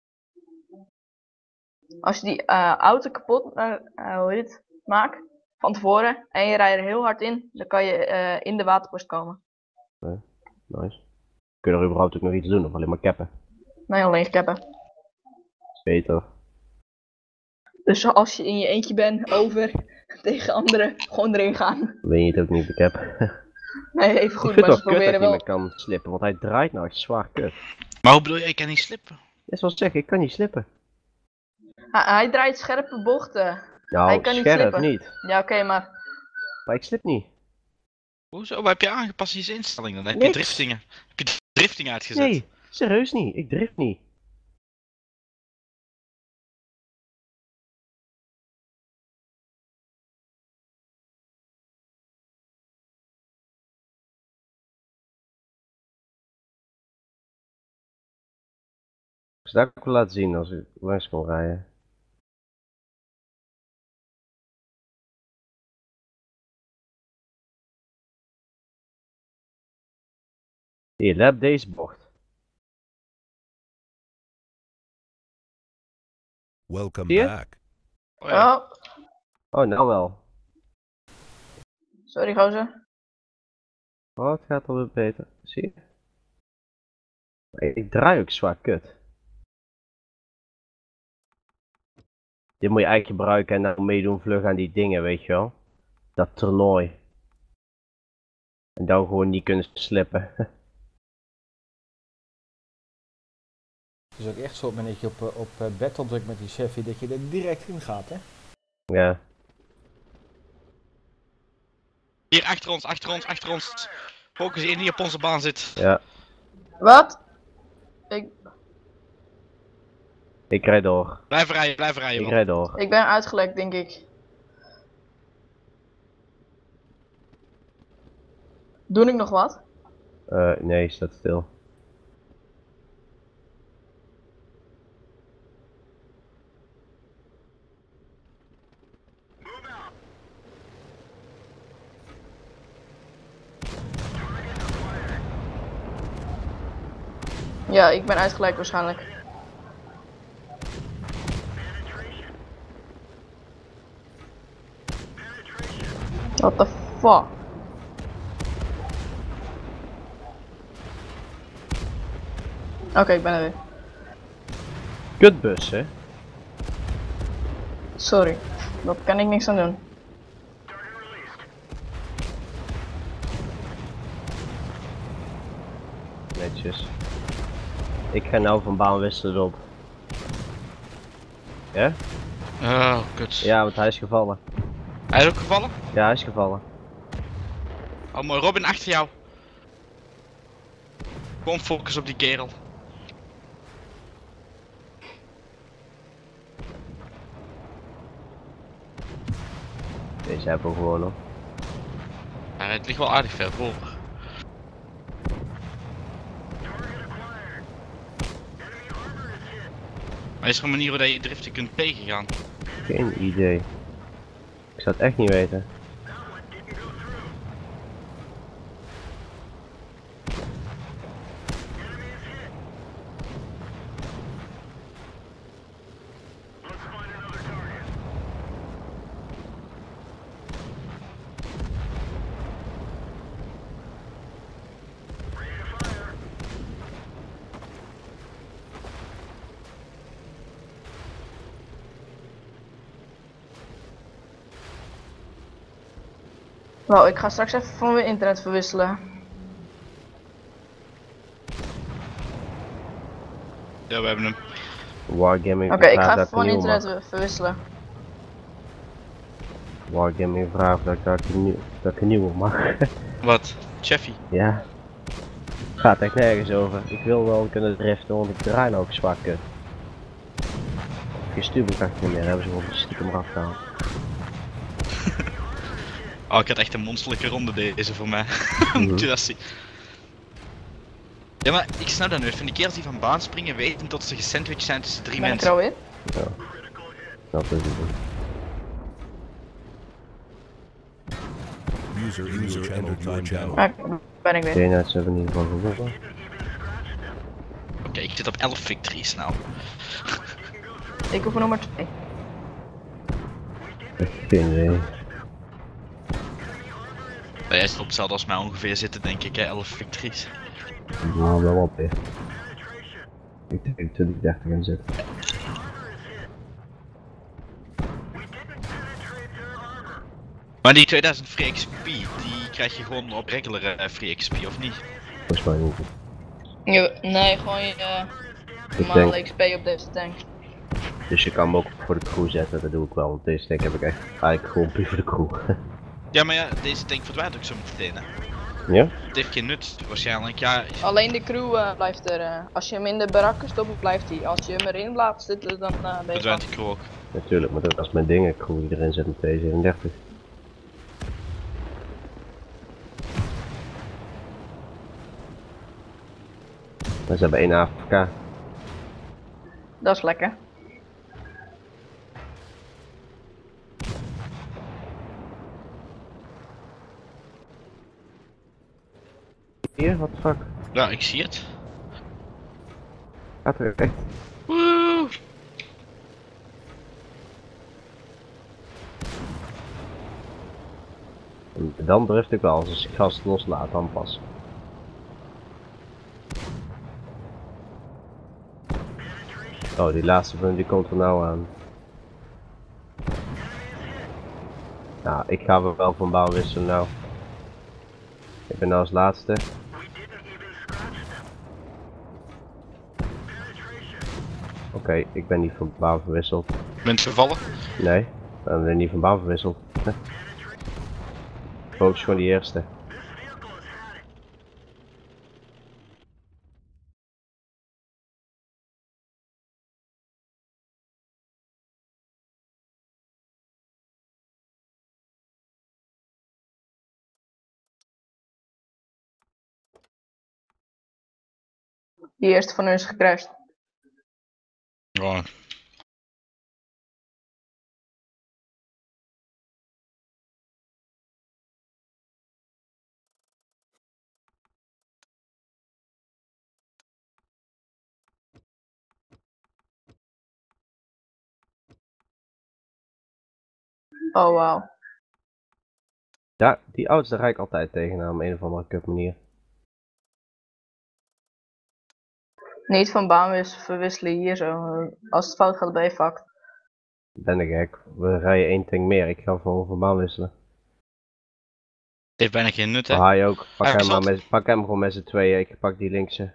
S6: Als je die eh, auto kapot, uh, uh, hoe heet het, maakt, van tevoren, en je rijdt er heel hard in, dan kan je eh, in de waterpost komen.
S3: Nice. Kun je er überhaupt ook nog iets doen of alleen maar cappen?
S6: Nee, alleen cappen.
S3: Beter.
S6: Dus als je in je eentje bent, over, tegen anderen, gewoon erin gaan.
S3: Weet je het ook niet de cap?
S6: Nee, even
S3: Ik
S6: goed,
S3: vind
S6: maar
S3: het
S6: ze
S3: wel kut dat
S6: proberen
S3: je
S6: wel.
S3: me kan slippen, want hij draait nou echt zwaar kut.
S5: Maar hoe bedoel je, ik kan niet slippen?
S3: Ja, zoals ik zeg, ik kan niet slippen.
S6: Hij, hij draait scherpe bochten.
S3: Nou,
S6: Hij kan niet
S3: scherp
S6: slippen.
S3: niet.
S6: Ja, oké, maar
S3: Maar ik slip niet.
S5: Hoezo? Wat heb je aangepast in je instellingen? Dan heb
S3: Niks.
S5: je driftingen. Heb je drifting uitgezet?
S3: Nee, serieus niet. Ik drift niet. Ik zal dat ook wel laten zien als ik langs kan rijden. Hier, lap deze bocht.
S4: Welcome
S3: Zie je?
S4: back.
S5: Oh, ja.
S6: oh,
S3: Oh, nou wel.
S6: sorry gozer.
S3: Oh, het gaat alweer beter. Zie je? Maar ik draai ook zwaar kut. Dit moet je eigenlijk gebruiken en dan meedoen vlug aan die dingen, weet je wel. Dat toernooi. En dan gewoon niet kunnen slippen.
S2: Het is ook echt zo op het moment dat je op, eh, op eh, battle drukt met die Chevy, dat je er direct in gaat, hè?
S3: Ja.
S5: Hier, achter ons, achter ons, achter ons. Focus in die op onze baan zit.
S3: Ja.
S6: Wat? Ik,
S3: Ik rijd door.
S5: Blijf rijden, blijf rijden.
S3: Ik
S5: man.
S3: rijd door.
S6: ik ben uitgelekt, denk ik. Doe ik nog wat?
S3: Uh, nee, staat stil.
S6: Ja, ik ben uitgelekt waarschijnlijk. What the fuck? Oké, ik ben er weer.
S3: Kutbus, hè?
S6: Sorry, daar kan ik niks aan doen.
S3: Netjes. Ik ga nou van baan wisselen op. Ja?
S5: Oh, kut.
S3: Ja, want hij is gevallen.
S5: Hij is ook gevallen?
S3: Ja, hij is gevallen.
S5: Oh mooi, Robin achter jou. Kom focus op die kerel.
S3: Deze hebben we gewoon nog.
S5: Ja, het ligt wel aardig ver voor. Maar is er een manier hoe je driften kunt tegengaan?
S3: Geen idee. Ik zou het echt niet weten.
S6: Wel, ik ga straks even van weer internet verwisselen.
S5: Ja, we hebben hem.
S3: Wargaming
S6: Oké, ik
S3: vraagt
S6: ga
S3: dat
S6: even van
S3: nieuw
S6: internet
S3: mag.
S6: ver- verwisselen.
S3: Wargaming vraagt dat ik daar een nieuw, dat ik een nieuwe mag.
S5: Wat? Cheffy?
S3: Ja. Gaat echt nergens over. Ik wil wel kunnen driften, want ik draai nou ook zwak kut. Geen stuurbekracht niet meer, hebben ze gewoon stiekem eraf gehaald.
S5: Oh, ik had echt een monsterlijke ronde deze voor mij.
S3: Mhm.
S5: Moet je dat zien. Ja, maar ik snap dat nooit. Van die kerels die van baan springen weten tot ze gesandwiched zijn tussen drie
S6: Ben ik er
S5: mensen.
S6: alweer?
S3: Ja. Dat is het.
S4: User in your channel timed out.
S6: Ah, ben ik weer.
S3: Dena ze hebben in ieder geval gewonnen.
S5: Oké, ik zit op elf victories nou.
S6: Ik hoef er nummer twee.
S3: Geen idee.
S5: Jij zit op hetzelfde als mij ongeveer zitten, denk ik, hè? elf victories.
S3: Nou, wel op weer. Ik denk twintig, dertig in zitten.
S5: Maar die tweeduizend free X P, die krijg je gewoon op regular uh, free X P, of niet?
S3: Volgens mij niet.
S6: Je, nee, gewoon je uh,
S3: Ik
S6: normale
S3: denk,
S6: X P op deze tank.
S3: dus je kan hem ook voor de crew zetten, dat doe ik wel. Want deze tank heb ik echt eigenlijk gewoon puur voor de crew.
S5: Ja, maar ja, deze tank verdwijnt ook zo meteen, hè?
S3: Ja?
S5: Het heeft geen nut, waarschijnlijk. Ja,
S6: Alleen de crew uh, blijft er. Uh, als je hem in de barakken stopt, blijft hij. Als je hem erin laat zitten, dan uh, ben je
S5: verdwijnt
S6: van.
S5: die crew ook.
S3: Natuurlijk, maar dat is mijn dingen crew die erin zit met T zevenendertig. Maar ze hebben één A F K.
S6: Dat is lekker.
S3: Hier, what the fuck?
S5: Ja, ik zie het.
S3: Gaat er echt?
S5: Woe!
S3: Dan drift ik wel, als ik gas loslaat, dan pas. Oh, die laatste van die komt er nou aan. Nou, ik ga wel van baan wisselen nou. Ik ben nou als laatste. Oké, okay, ik ben niet van baan verwisseld.
S5: Bent vervallen?
S3: Nee, ik ben niet van baan verwisseld. Focus gewoon die eerste.
S6: Die eerste van hun is gecrashed.
S5: Ja.
S6: Oh wauw.
S3: Ja, die auto's daar rijd ik altijd tegenaan op een of andere kut manier.
S6: Niet van baan verwisselen hier zo. Als het fout gaat ben je fucked.
S3: Ben ik gek. We rijden één tank meer. Ik ga gewoon van baan wisselen.
S5: Het heeft bijna geen nut, hè?
S3: Oh, hij ook. Pak
S5: Hij
S3: hem, maar
S5: wisselt.
S3: met, pak hem gewoon met z'n tweeën. Ik pak die linkse.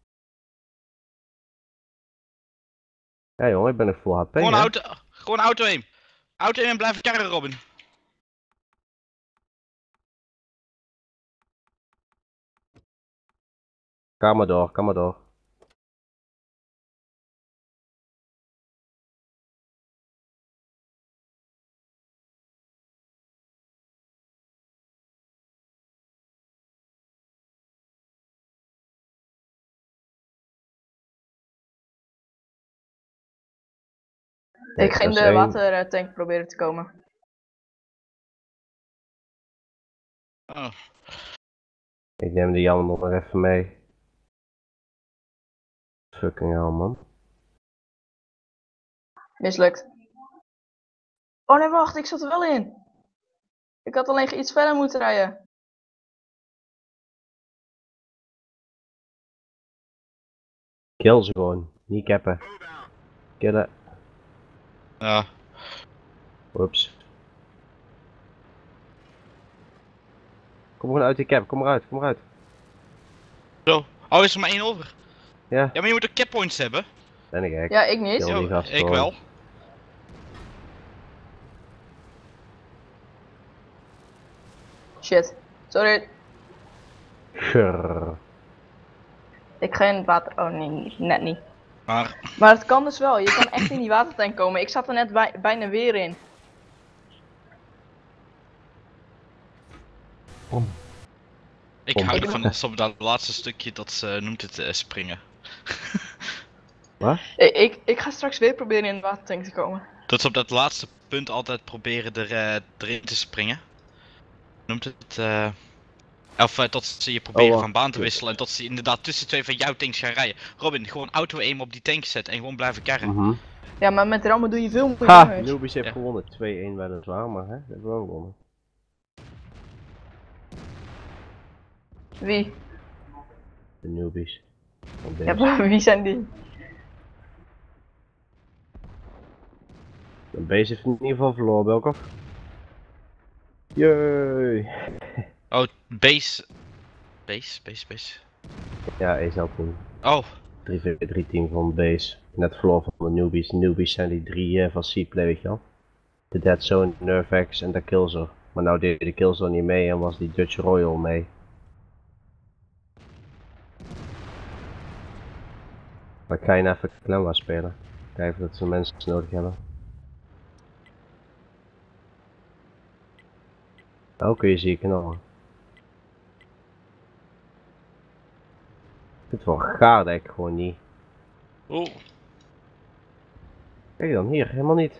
S3: Ja jongen, ik ben nog full H P.
S5: Gewoon
S3: hè?
S5: auto, gewoon auto heen. Auto heen en blijven karren, Robin.
S3: Ga maar door, ga maar door.
S6: Ik ga in
S3: dat is
S6: de
S3: één.
S6: watertank proberen te komen.
S5: Oh.
S3: Ik neem de Jan nog maar even mee. Fucking hell, man.
S6: Mislukt. Oh nee, wacht, ik zat er wel in. Ik had alleen iets verder moeten rijden.
S3: Kill ze gewoon. Niet cappen. Killen.
S5: Ja.
S3: Oeps. Kom gewoon uit die cap. Kom eruit. Kom eruit.
S5: Zo. Oh, is er maar één over?
S3: Ja.
S5: Ja, maar je moet ook cap points hebben.
S3: Ben ik gek.
S6: Ja, ik niet.
S3: Kill die
S5: Yo,
S3: gast
S5: ik
S3: gewoon.
S5: wel.
S6: Shit. Sorry.
S3: Grrr.
S6: Ik ga in het water. Oh nee, net niet.
S5: Maar
S6: Maar het kan dus wel. Je kan echt in die watertank komen. Ik zat er net bij, bijna weer in.
S2: Boom.
S5: ik
S3: Kom.
S5: hou ervan als op dat laatste stukje dat ze noemt het eh, springen.
S3: Wat?
S6: Ik, ik, ik ga straks weer proberen in de watertank te komen.
S5: Dat ze op dat laatste punt altijd proberen er, eh, erin te springen. Noemt het eh. Of uh, tot ze je proberen
S3: Oh,
S5: van baan te
S3: wacht.
S5: wisselen en tot ze inderdaad tussen twee van jouw tanks gaan rijden. Robin, gewoon auto aim op die tank zetten en gewoon blijven karren.
S3: Mhm.
S6: Ja, maar met rammen doe je veel meer
S3: Ha!
S6: damage.
S3: Newbies heeft
S5: Ja.
S3: gewonnen. twee-één weliswaar, maar hè, dat hebben we ook gewonnen.
S6: Wie?
S3: De newbies. Van
S6: Ja,
S3: deze.
S6: maar wie zijn die?
S3: De base heeft in ieder geval verloren, Belkov. Jee.
S5: Oh, base. Base, base, base.
S3: Ja, E Z L team.
S5: Oh,
S3: drie v drie team van base. Net verloren van de newbies. De newbies zijn die drie uh, van C-play, weet je wel. De Dead Zone, Nervex en de Killzone. Maar nou deed de Killzone niet mee en was die Dutch Royal mee. Maar ik ga je even Clemwa spelen. Kijken dat ze mensen nodig hebben. Oh, kun je zie ik knallen. Dit wel gaar dat ik gewoon niet.
S5: oh.
S3: Kijk dan, hier, helemaal niet.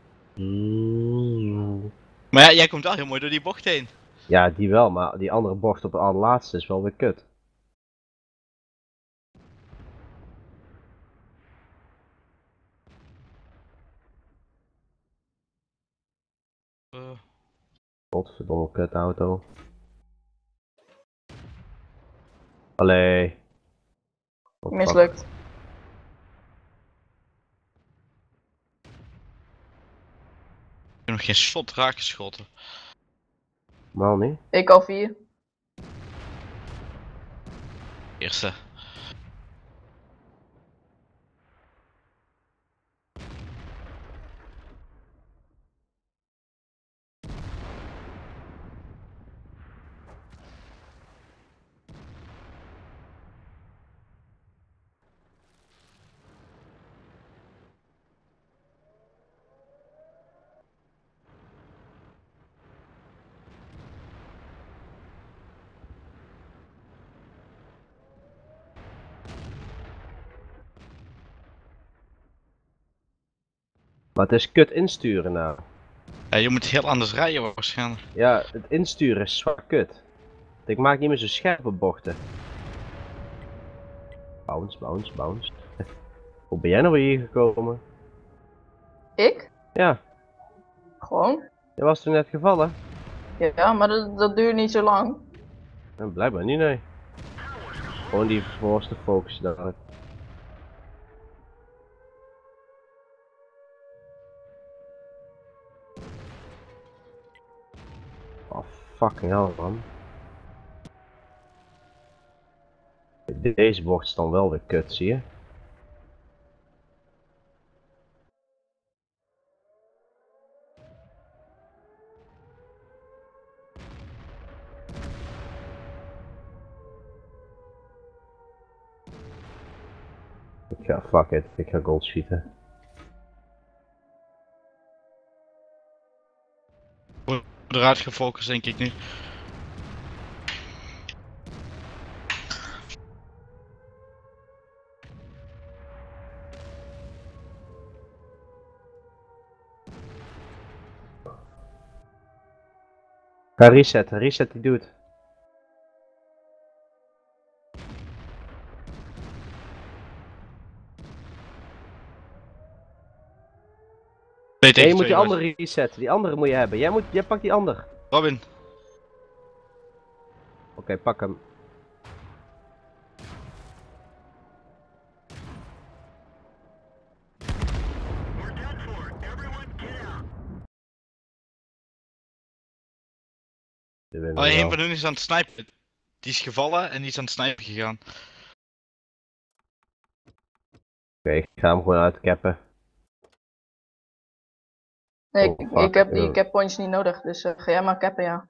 S3: Mm.
S5: Maar ja, jij komt wel heel mooi door die bocht heen.
S3: Ja, die wel, maar die andere bocht op de allerlaatste is wel weer kut.
S5: Uh,
S3: Godverdomme kut auto. Allee. Wat fuck.
S6: Mislukt.
S5: ik heb nog geen shot raak geschoten.
S3: Normaal niet.
S6: Ik al vier.
S5: Eerste.
S3: Maar het is kut insturen nou.
S5: Ja, je moet heel anders rijden waarschijnlijk.
S3: Ja, het insturen is zwaar kut. Ik maak niet meer zo scherpe bochten. Bounce, bounce, bounce. Hoe ben jij nou weer hier gekomen?
S6: Ik?
S3: Ja,
S6: Gewoon.
S3: jij was toen net gevallen.
S6: Ja, maar dat, dat duurt niet zo lang.
S3: Ja, blijkbaar niet, nee. Gewoon die voorste focus daar. Oh, fucking hell, man. Deze bocht is dan wel weer kut, zie je? Ik ga, fuck it, ik ga gold schieten.
S5: Eruit gefocust denk ik nu.
S3: Ga resetten, reset die dude.
S5: Nee,
S3: Nee,
S5: tegen
S3: je moet die
S5: twee
S3: andere resetten, die andere moet je hebben. Jij, moet, jij pakt die ander. Oké,
S5: Robin,
S3: pak hem. Die winnen
S5: oh,
S3: we
S5: een
S3: wel.
S5: van hun is aan het snipen. Die is gevallen en die is aan het snipen gegaan.
S3: Oké, ik ga hem gewoon uitcappen.
S6: Nee,
S3: Oh,
S6: ik,
S3: fuck,
S6: ik heb die
S3: joh.
S6: cap points niet nodig, dus uh, ga jij maar cappen, ja.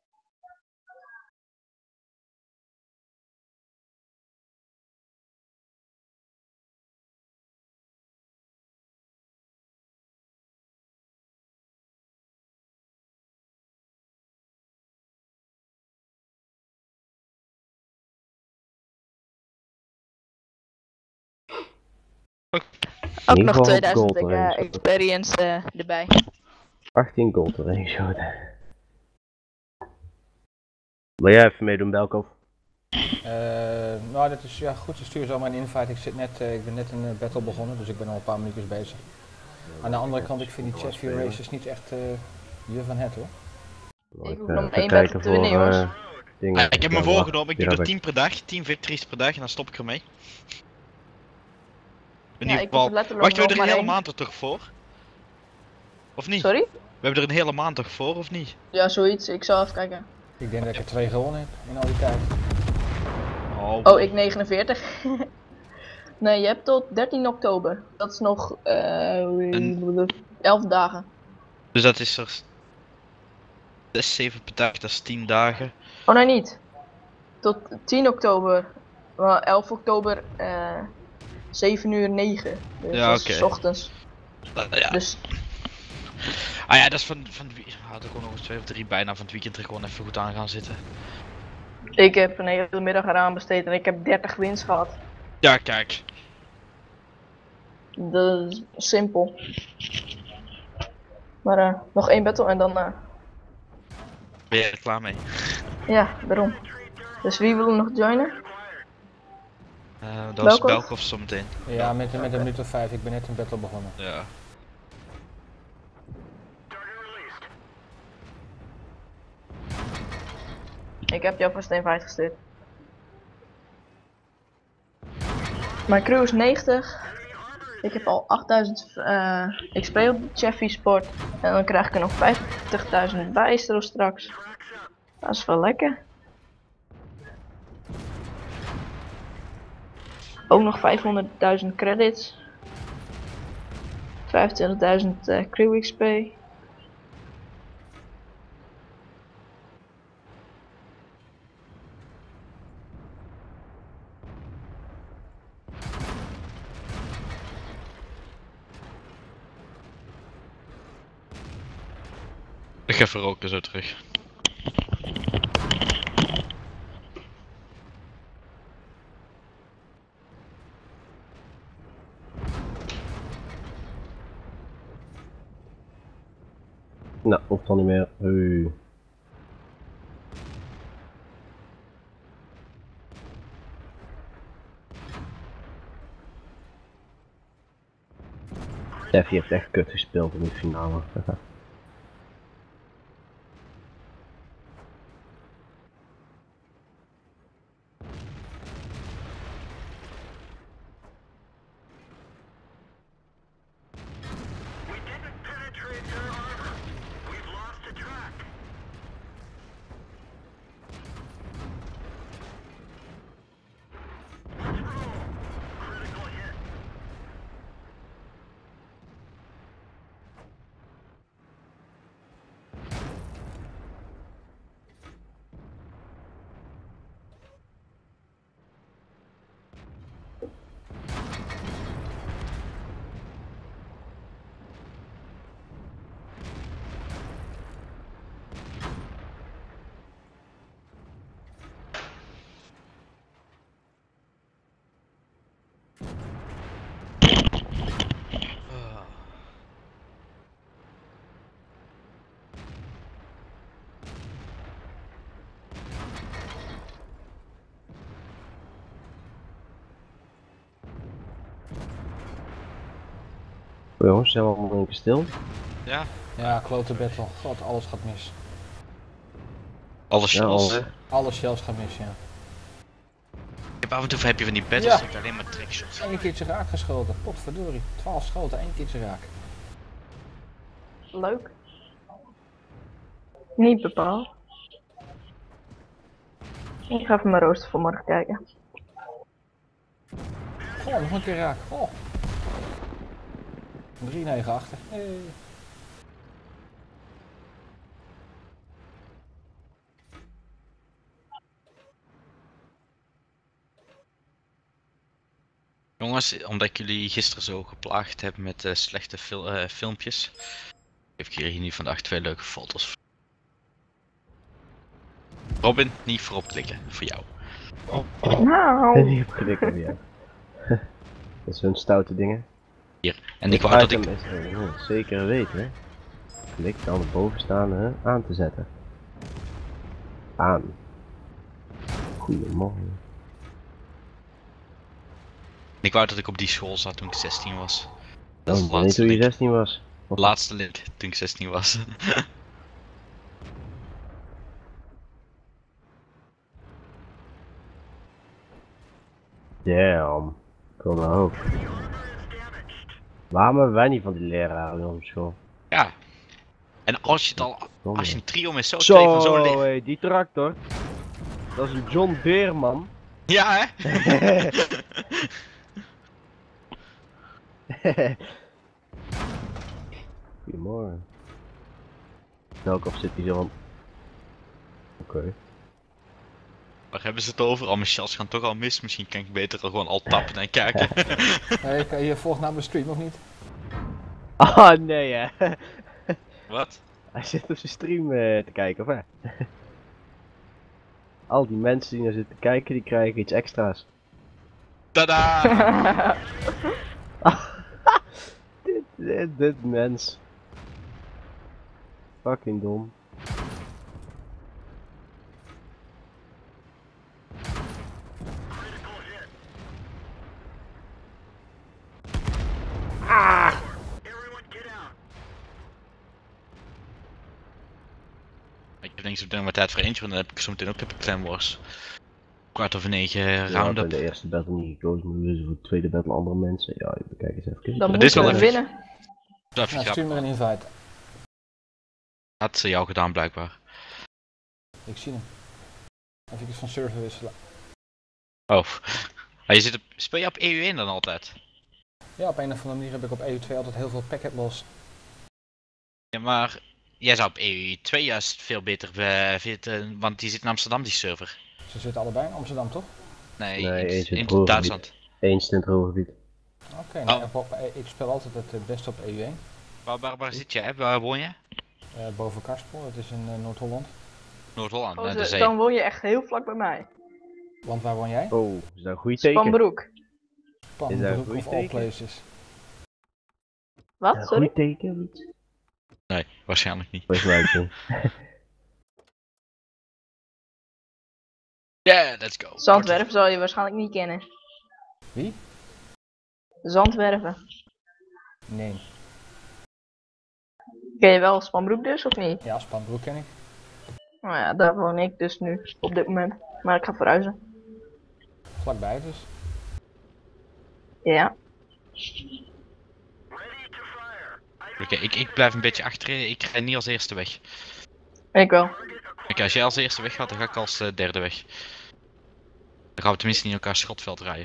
S6: Ook
S3: In
S6: nog
S3: ieder geval
S6: tweeduizend
S3: gold
S6: uh,
S3: erin.
S6: experience uh, erbij.
S3: achttien gold erin geschoten. Wil jij even meedoen, Belkov?
S2: Uh, nou, dat is ja goed, stuur zo maar een invite. Ik, zit net, uh, ik ben net een uh, battle begonnen, dus ik ben al een paar minuutjes bezig. Aan de andere kant, ik vind die Chefy races niet echt uh, je van het hoor.
S6: Ik hoef
S3: uh,
S6: nog maar één
S3: kijken
S6: battle te winnen,
S3: voor,
S6: jongens.
S3: uh, dingen.
S5: Ah, ik heb me
S3: Ja,
S5: voorgenomen, ik
S3: hier
S5: doe er
S3: heb
S5: tien per dag, tien victories per dag en dan stop ik ermee. In
S6: Ja,
S5: ieder
S6: ik hoef
S5: geval,
S6: er letterlijk
S5: wacht, we
S6: nog
S5: hebben er een
S6: maar
S5: hele
S6: één.
S5: maand er toch voor? Of niet?
S6: Sorry?
S5: We hebben er een hele maand toch voor, of niet?
S6: Ja, zoiets. Ik zal even kijken.
S2: Ik denk dat ik er twee gewonnen heb in al die tijd.
S5: Oh,
S6: Oh, ik negenenveertig. Nee, je hebt tot dertien oktober. Dat is nog uh, elf dagen.
S5: dus dat is er zes, zeven per dag, dat is tien dagen.
S6: Oh nee, niet. Tot tien oktober. Uh, elf oktober, uh, zeven uur negen. Dus
S5: Ja,
S6: dat
S5: oké.
S6: is 's ochtends.
S5: Uh, ja.
S6: Dus
S5: Ah ja, dat is van, van wie had ik gewoon nog eens twee of drie bijna van het weekend er gewoon even goed aan gaan zitten.
S6: ik heb een hele middag eraan besteed en ik heb dertig wins gehad.
S5: Ja, kijk.
S6: Dat is simpel. Maar uh, nog één battle en dan, uh,
S5: Ben je er klaar mee?
S6: ja, daarom. Dus wie wil er nog joinen?
S5: Uh, dat was
S6: Belkov?
S5: Belkov zometeen.
S2: Ja, met, met een minuut of vijf, ik ben net een battle begonnen.
S5: Ja.
S6: Ik heb jou vast een invite gestuurd. Mijn crew is negentig. Ik heb al achtduizend uh, X P op de Chefy Sport. En dan krijg ik er nog vijftigduizend bij straks. Dat is wel lekker. Ook nog vijfhonderdduizend credits. vijfentwintigduizend uh, crew X P.
S5: Ik ga even roken zo terug.
S3: Nou, hoeft al niet meer. Uh. Steffi heeft echt kut gespeeld in de finale. Oh jongens, zijn we allemaal een keer stil?
S5: Ja,
S2: Ja, klote battle. God, alles gaat mis.
S5: alle
S3: Ja,
S5: shells.
S3: al.
S2: Alle shells gaan mis, ja.
S5: Ik heb af en toe heb je van die battles
S2: Ja.
S5: dat je alleen maar trickshots.
S2: Eén keertje raak geschoten. Potverdorie. twaalf schoten, één keertje raak.
S6: Leuk. Niet bepaald. Ik ga even mijn rooster voor morgen kijken.
S2: Goh, nog een keer raak. Goh. drie negen achter. Hey.
S5: Jongens, omdat ik jullie gisteren zo geplaagd heb met uh, slechte fil uh, filmpjes, geef ik hier nu vandaag twee leuke foto's. Robin, niet voorop klikken, voor jou.
S6: Nou.
S3: Die heb ik gedikt op jou. Dat zijn stoute dingen.
S5: Hier, en ik wou dat ik...
S3: Item is er, oh, zeker weten, hè. Klik dan de bovenstaande aan te zetten. Aan. Goedemorgen.
S5: Ik wou dat ik op die school zat toen ik zestien was. Dat is
S3: Oh,
S5: de
S3: niet
S5: laatste
S3: toen je
S5: link.
S3: zestien was.
S5: De laatste link toen ik zestien was.
S3: Damn. Ik wil nou ook. Waarom hebben wij niet van die leraren in onze school?
S5: Ja. En als je het al,
S3: Zonde.
S5: als je een trio met zo twee van zo'n
S3: Zo,
S5: le-
S3: hé, die tractor. Dat is een John Deere, man.
S5: Ja hè?
S3: Goedemorgen. Welke of zit hij zo aan? Oké. Okay.
S5: Waar hebben ze het over? Al mijn shells gaan toch al mis. Misschien kan ik beter al gewoon al tappen en kijken.
S2: Hey, kan je volgt naar mijn stream of niet?
S3: Ah, nee, hè.
S5: Wat?
S3: Hij zit op zijn stream uh, te kijken, of hè? Al die mensen die naar zitten kijken, die krijgen iets extra's.
S5: Tada!
S3: dit, dit, dit mens. Fucking dom.
S5: Ik heb denk ik zo meteen wat tijd voor eentje, want dan heb ik zo meteen ook heb ik Clan Wars. Kwart over negen
S3: Ja, ik ben
S5: round-up.
S3: de eerste battle niet gekozen, maar nu is voor de tweede battle andere mensen. Ja, even kijken eens even.
S6: Dan
S5: dit
S6: moet
S5: is
S6: je
S5: wel
S6: wel
S5: even-
S6: winnen.
S5: Dat even
S2: Nou, stuur
S5: grappig.
S2: me een invite.
S5: Had ze jou gedaan blijkbaar.
S2: Ik zie hem. Even van server wisselen.
S5: Oh. Maar je zit op, speel je op E U één dan altijd?
S2: Ja, op een of andere manier heb ik op E U twee altijd heel veel packet los.
S5: Ja, maar jij zou op E U twee juist veel beter uh, vinden, want die zit in Amsterdam, die server.
S2: Ze zitten allebei in Amsterdam, toch?
S5: Nee,
S3: Nee,
S5: in,
S3: eentje in
S5: in
S3: het Ruhrgebied.
S5: Duitsland.
S3: Eens in het Ruhrgebied.
S2: Oké,
S5: Oh.
S2: nou, op- eh, ik speel altijd het eh, beste op E U één.
S5: Waar, waar, waar zit je? Hè? Waar woon je?
S2: Uh, boven Karspel, het is in uh, Noord-Holland.
S5: Noord-Holland,
S6: Oh,
S5: naar de
S6: ze-
S5: zee.
S6: dan woon je echt heel vlak bij mij.
S2: Want waar woon jij?
S3: Oh, is dat een goede teken?
S6: Spanbroek.
S3: Is dat een
S2: Pannenbroek
S3: goeie
S2: of all
S3: teken?
S2: places.
S6: Wat?
S3: Een
S6: Sorry?
S3: goed teken? Iets?
S5: Nee, waarschijnlijk niet.
S3: Volgens mij ook niet.
S5: Yeah, let's go.
S6: Zandwerven zal je waarschijnlijk niet kennen.
S2: Wie?
S6: Zandwerven.
S2: Nee.
S6: Ken je wel Spanbroek dus, of niet?
S2: Ja, Spanbroek ken ik.
S6: Nou ja, daar woon ik dus nu, op dit moment. Maar ik ga verhuizen.
S2: Vlakbij dus.
S6: Ja.
S5: Oké, ik, ik blijf een beetje achterin. Ik rij niet als eerste weg.
S6: Ik wel.
S5: Oké, als jij als eerste weg gaat, dan ga ik als uh, derde weg. Dan gaan we tenminste niet in elkaar schotveld rijden.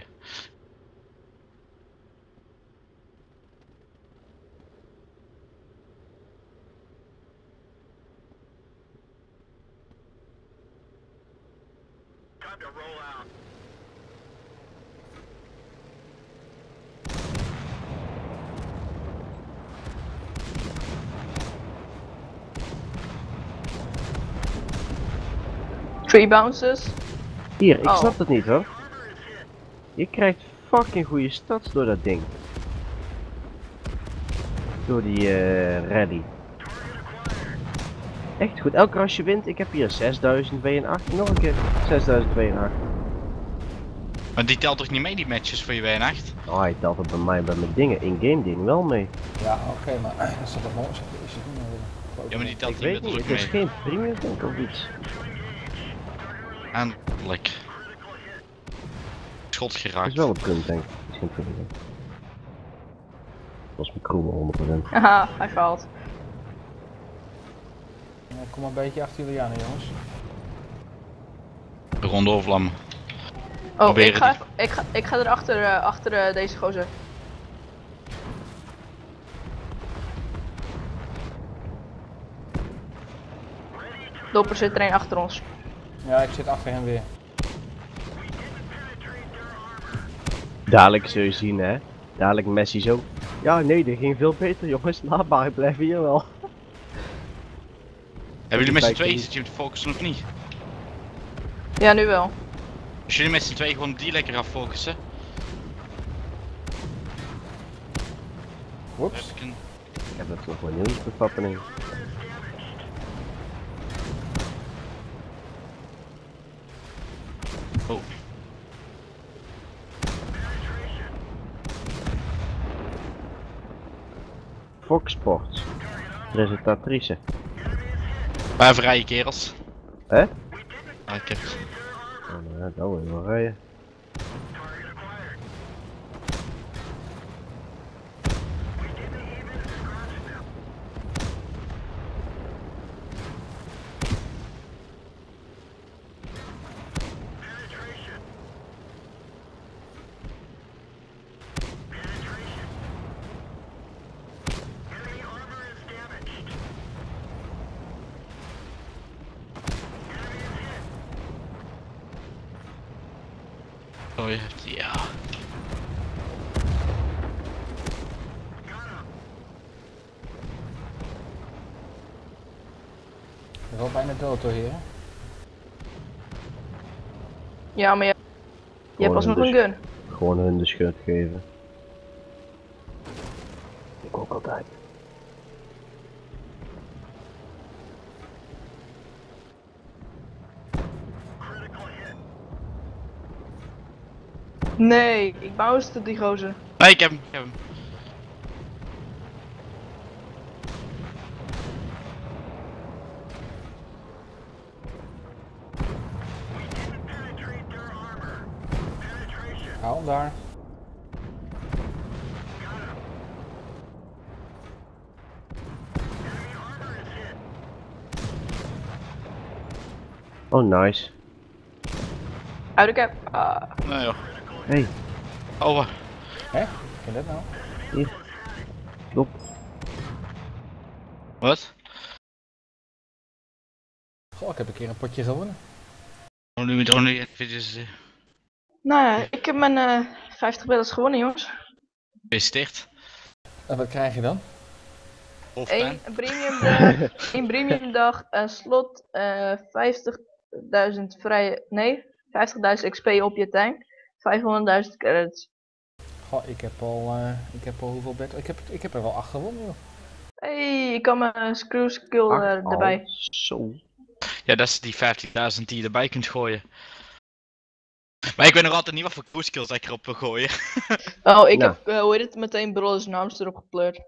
S6: Three bounces.
S3: Hier, ik
S6: Oh.
S3: snap het niet hoor. Je krijgt fucking goede stats door dat ding. Door die eh rally. Echt goed, elke keer als je wint, ik heb hier zesduizend B en acht, nog een keer zesduizend B en acht.
S5: Maar die telt toch niet mee, die matches voor je W N acht?
S3: Oh, hij telt het bij mij bij mijn dingen, in-game dingen wel mee.
S2: Ja, oké, okay, maar is dat toch mooi? Is het niet meer?
S5: Ja, maar die telt
S3: Ik
S5: niet
S3: weet
S5: met
S3: niet,
S5: druk
S3: het is
S5: mee.
S3: geen premium denk of iets.
S5: Eindelijk. Schot
S3: Dat
S5: geraakt.
S3: is wel een punt denk ik. Dat is geen premium. Dat was mijn crew honderd procent.
S6: Haha, hij faalt.
S2: Ja, kom maar een beetje achter jullie aan, hè, jongens.
S5: De ronde overvlammen.
S6: Oh,
S5: Proberen
S6: ik ga,
S5: die-
S6: even- ik ga, ik ga erachter, uh, achter uh, deze gozer. Dopper zit er een achter ons.
S2: Ja, ik zit achter hem weer.
S3: Dadelijk zul je zien hè. Dadelijk Messi zo. Ja nee, dit ging veel beter jongens. Laat maar, ik blijf hier wel.
S5: Hebben jullie met z'n
S3: Kijk,
S5: tweeën
S3: die-
S5: zit je te focussen of niet?
S6: Ja, nu wel.
S5: Als jullie met z'n tweeën gewoon die lekker affocussen. Dan
S2: Whoops.
S5: heb ik een...
S3: Ik heb dat nog wel nieuwsbevatting.
S5: Oh.
S3: Fox Sports. Presentatrice.
S5: Wij vrije kerels.
S3: Hè?
S5: Ah, ik heb...
S3: Oh, nou ja, dat wil je wel rijden.
S5: Oh, je hebt... Ja.
S2: Ik ben wel bijna dood hoor, hier.
S6: Ja, maar je, je hebt alsnog een gun.
S3: Gewoon hun de schuld geven. Ik ook altijd.
S6: Nee, ik bouwste die gozer.
S5: Nee, ik heb hem. Ik heb hem.
S2: Hou hem daar.
S3: Oh nice.
S6: Uit de cap. Ah.
S5: Nee joh.
S3: Hey,
S5: Over.
S2: Hè? Ken je dat nou?
S3: klop.
S5: Wat?
S2: Goh, ik heb een keer een potje gewonnen.
S5: Oh, nu moet only eventjes... eh,
S6: Nou ja, ik heb mijn uh, vijftig battles gewonnen, jongens.
S5: Gefeliciteerd.
S2: En wat krijg je dan?
S5: Hoofdpijn.
S6: Eén premium dag, één premium dag, een slot, uh, vijftigduizend vrije, nee, vijftigduizend X P op je tank, vijfhonderdduizend credits.
S2: Goh, ik heb al, uh, ik heb al hoeveel bed? Ik heb, ik heb er wel acht gewonnen, joh.
S6: Hey, ik kan mijn screw skill uh,
S3: Ach,
S6: erbij.
S3: oh, zo.
S5: Ja, dat is die vijftigduizend die je erbij kunt gooien. Maar ik weet nog altijd niet wat voor cruise ik erop wil gooien.
S6: Oh, ik
S3: Nou.
S6: heb, uh, hoe heet het, meteen Brothers naams erop gepleurd.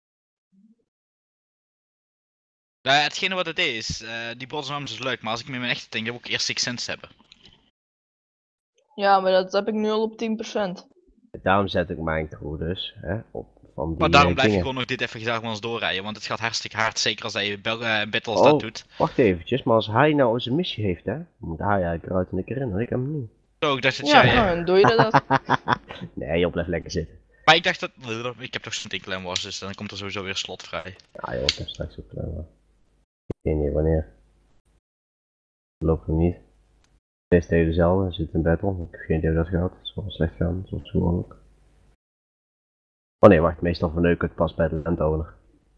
S5: Nou, hetgene wat het is, uh, die Bosnam is leuk, maar als ik met mijn echte tank, dan wil ik eerst Six Sense hebben.
S6: Ja, maar dat heb ik nu al op tien procent.
S3: Daarom zet ik mijn crew dus, hè, op van die
S5: Maar daarom
S3: eh,
S5: blijf je
S3: dingen.
S5: gewoon nog dit even gezegd eens doorrijden, want het gaat hartstikke hard, zeker als hij bel- uh, battles
S3: Oh.
S5: dat doet.
S3: Wacht eventjes, maar als hij nou zijn missie heeft hè, moet hij eigenlijk eruit en ik erin, en ik hem niet.
S5: Zo, ik dacht dat
S6: Ja,
S5: jij...
S6: nou, dan doe je dat.
S3: Nee, joh, blijf lekker zitten.
S5: Maar ik dacht dat... Ik heb toch zo'n Tinkerland was, dus dan komt er sowieso weer slot vrij.
S3: Ja joh, ik heb straks ook klaar. Ik weet niet wanneer. Loopt nog niet. Steeds tegen dezelfde, zit in battle. Ik heb geen idee hoe dat gaat. Het zal wel slecht gaan, zoals gewoonlijk. Oh nee, wacht, meestal verneuk ik het pas bij de landowner.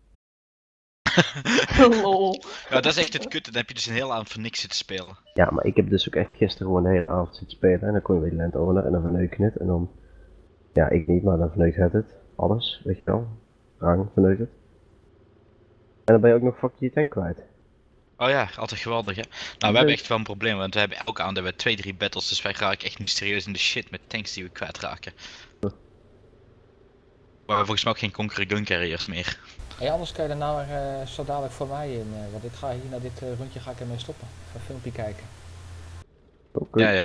S6: Lol.
S5: Ja, dat is echt het kutte, dan heb je dus een hele avond voor niks zitten spelen.
S3: Ja, maar ik heb dus ook echt gisteren gewoon de hele avond zitten spelen. En dan kom je bij de landowner en dan verneuk je het. En dan, ja, ik niet, maar dan verneukt het het. Alles, weet je wel. Rang verneukt het. En dan ben je ook nog fucking je tank kwijt.
S5: Oh ja, altijd geweldig hè. Nou, we hebben echt wel een probleem, want we hebben elke avond hebben we twee, drie battles, dus wij raken echt niet serieus in de shit met tanks die we kwijtraken. We hebben volgens mij ook geen Conqueror gun carriers meer.
S2: Hey, anders kan je er nou uh, zo dadelijk voor mij in, uh, want ik ga hier naar dit uh, rondje ga ik ermee stoppen. Ga een filmpje kijken.
S3: Oké.
S5: Ja, ja.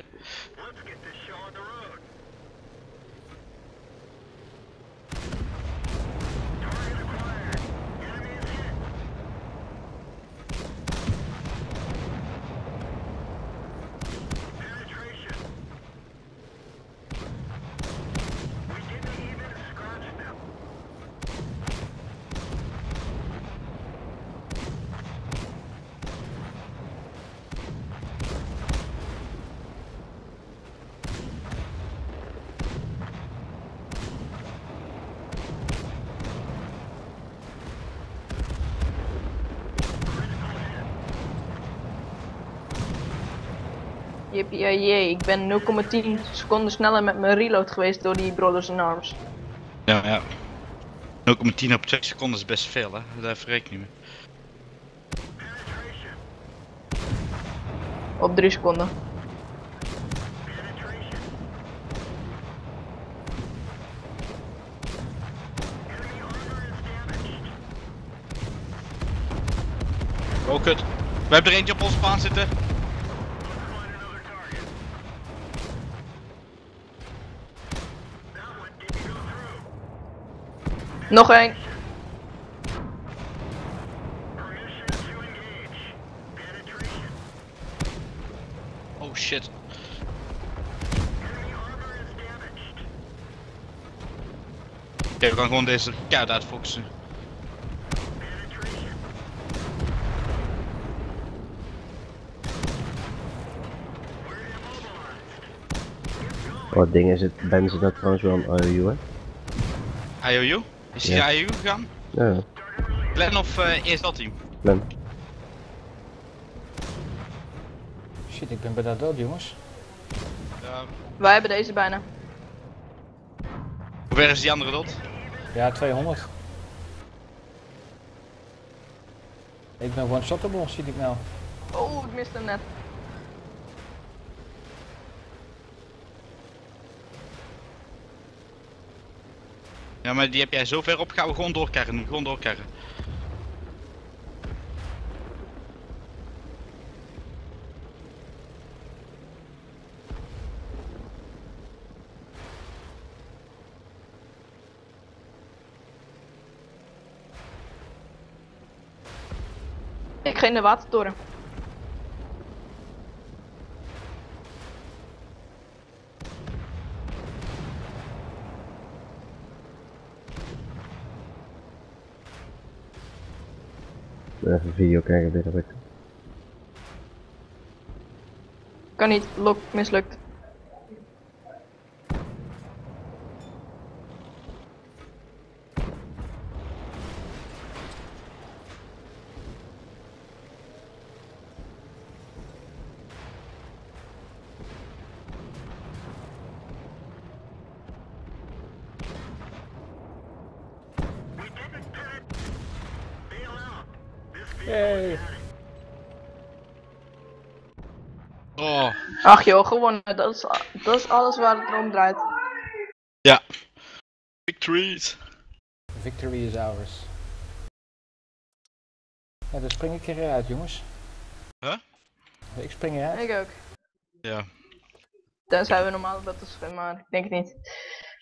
S6: Jippie, jee, ik ben nul komma tien seconden sneller met mijn reload geweest door die Brothers in Arms.
S5: Ja, ja. nul komma tien op twee seconden is best veel hè, daar verreken niet mee.
S6: Op drie seconden.
S5: Oh kut. We hebben er eentje op onze baan zitten.
S6: Nog één.
S5: Oh shit. Oké, we gaan gewoon deze kaart uitfocussen.
S3: Wat ding is het, ben ze dat trouwens wel een I O U hè?
S5: I O U? Is hij
S3: Ja.
S5: naar I O U gegaan?
S3: Ja,
S5: Glenn of uh, eerst dat team?
S3: Glenn.
S2: Shit, ik ben bijna dood jongens.
S5: Uh,
S6: Wij hebben deze bijna.
S5: hoe ver is die andere dood?
S2: Ja, tweehonderd. Ik ben one-shottable, zie ik nou.
S6: Oh, ik miste hem net.
S5: Ja, maar die heb jij zo ver op, gaan we gewoon doorkarren nu, gewoon doorkarren.
S6: Ik ga in de watertoren.
S3: Even een video kijken, dit heb ik.
S6: Kan niet, lok mislukt.
S2: Yay.
S5: Oh,
S6: Ach joh, gewonnen. Dat is, dat is alles waar het om draait.
S5: ja. Victories.
S2: Victory is ours. Ja, dan spring ik eruit jongens.
S5: Huh?
S2: Ik spring eruit.
S6: Ik ook.
S5: Ja.
S6: Tenzij we normale battles gaan, maar ik denk het niet.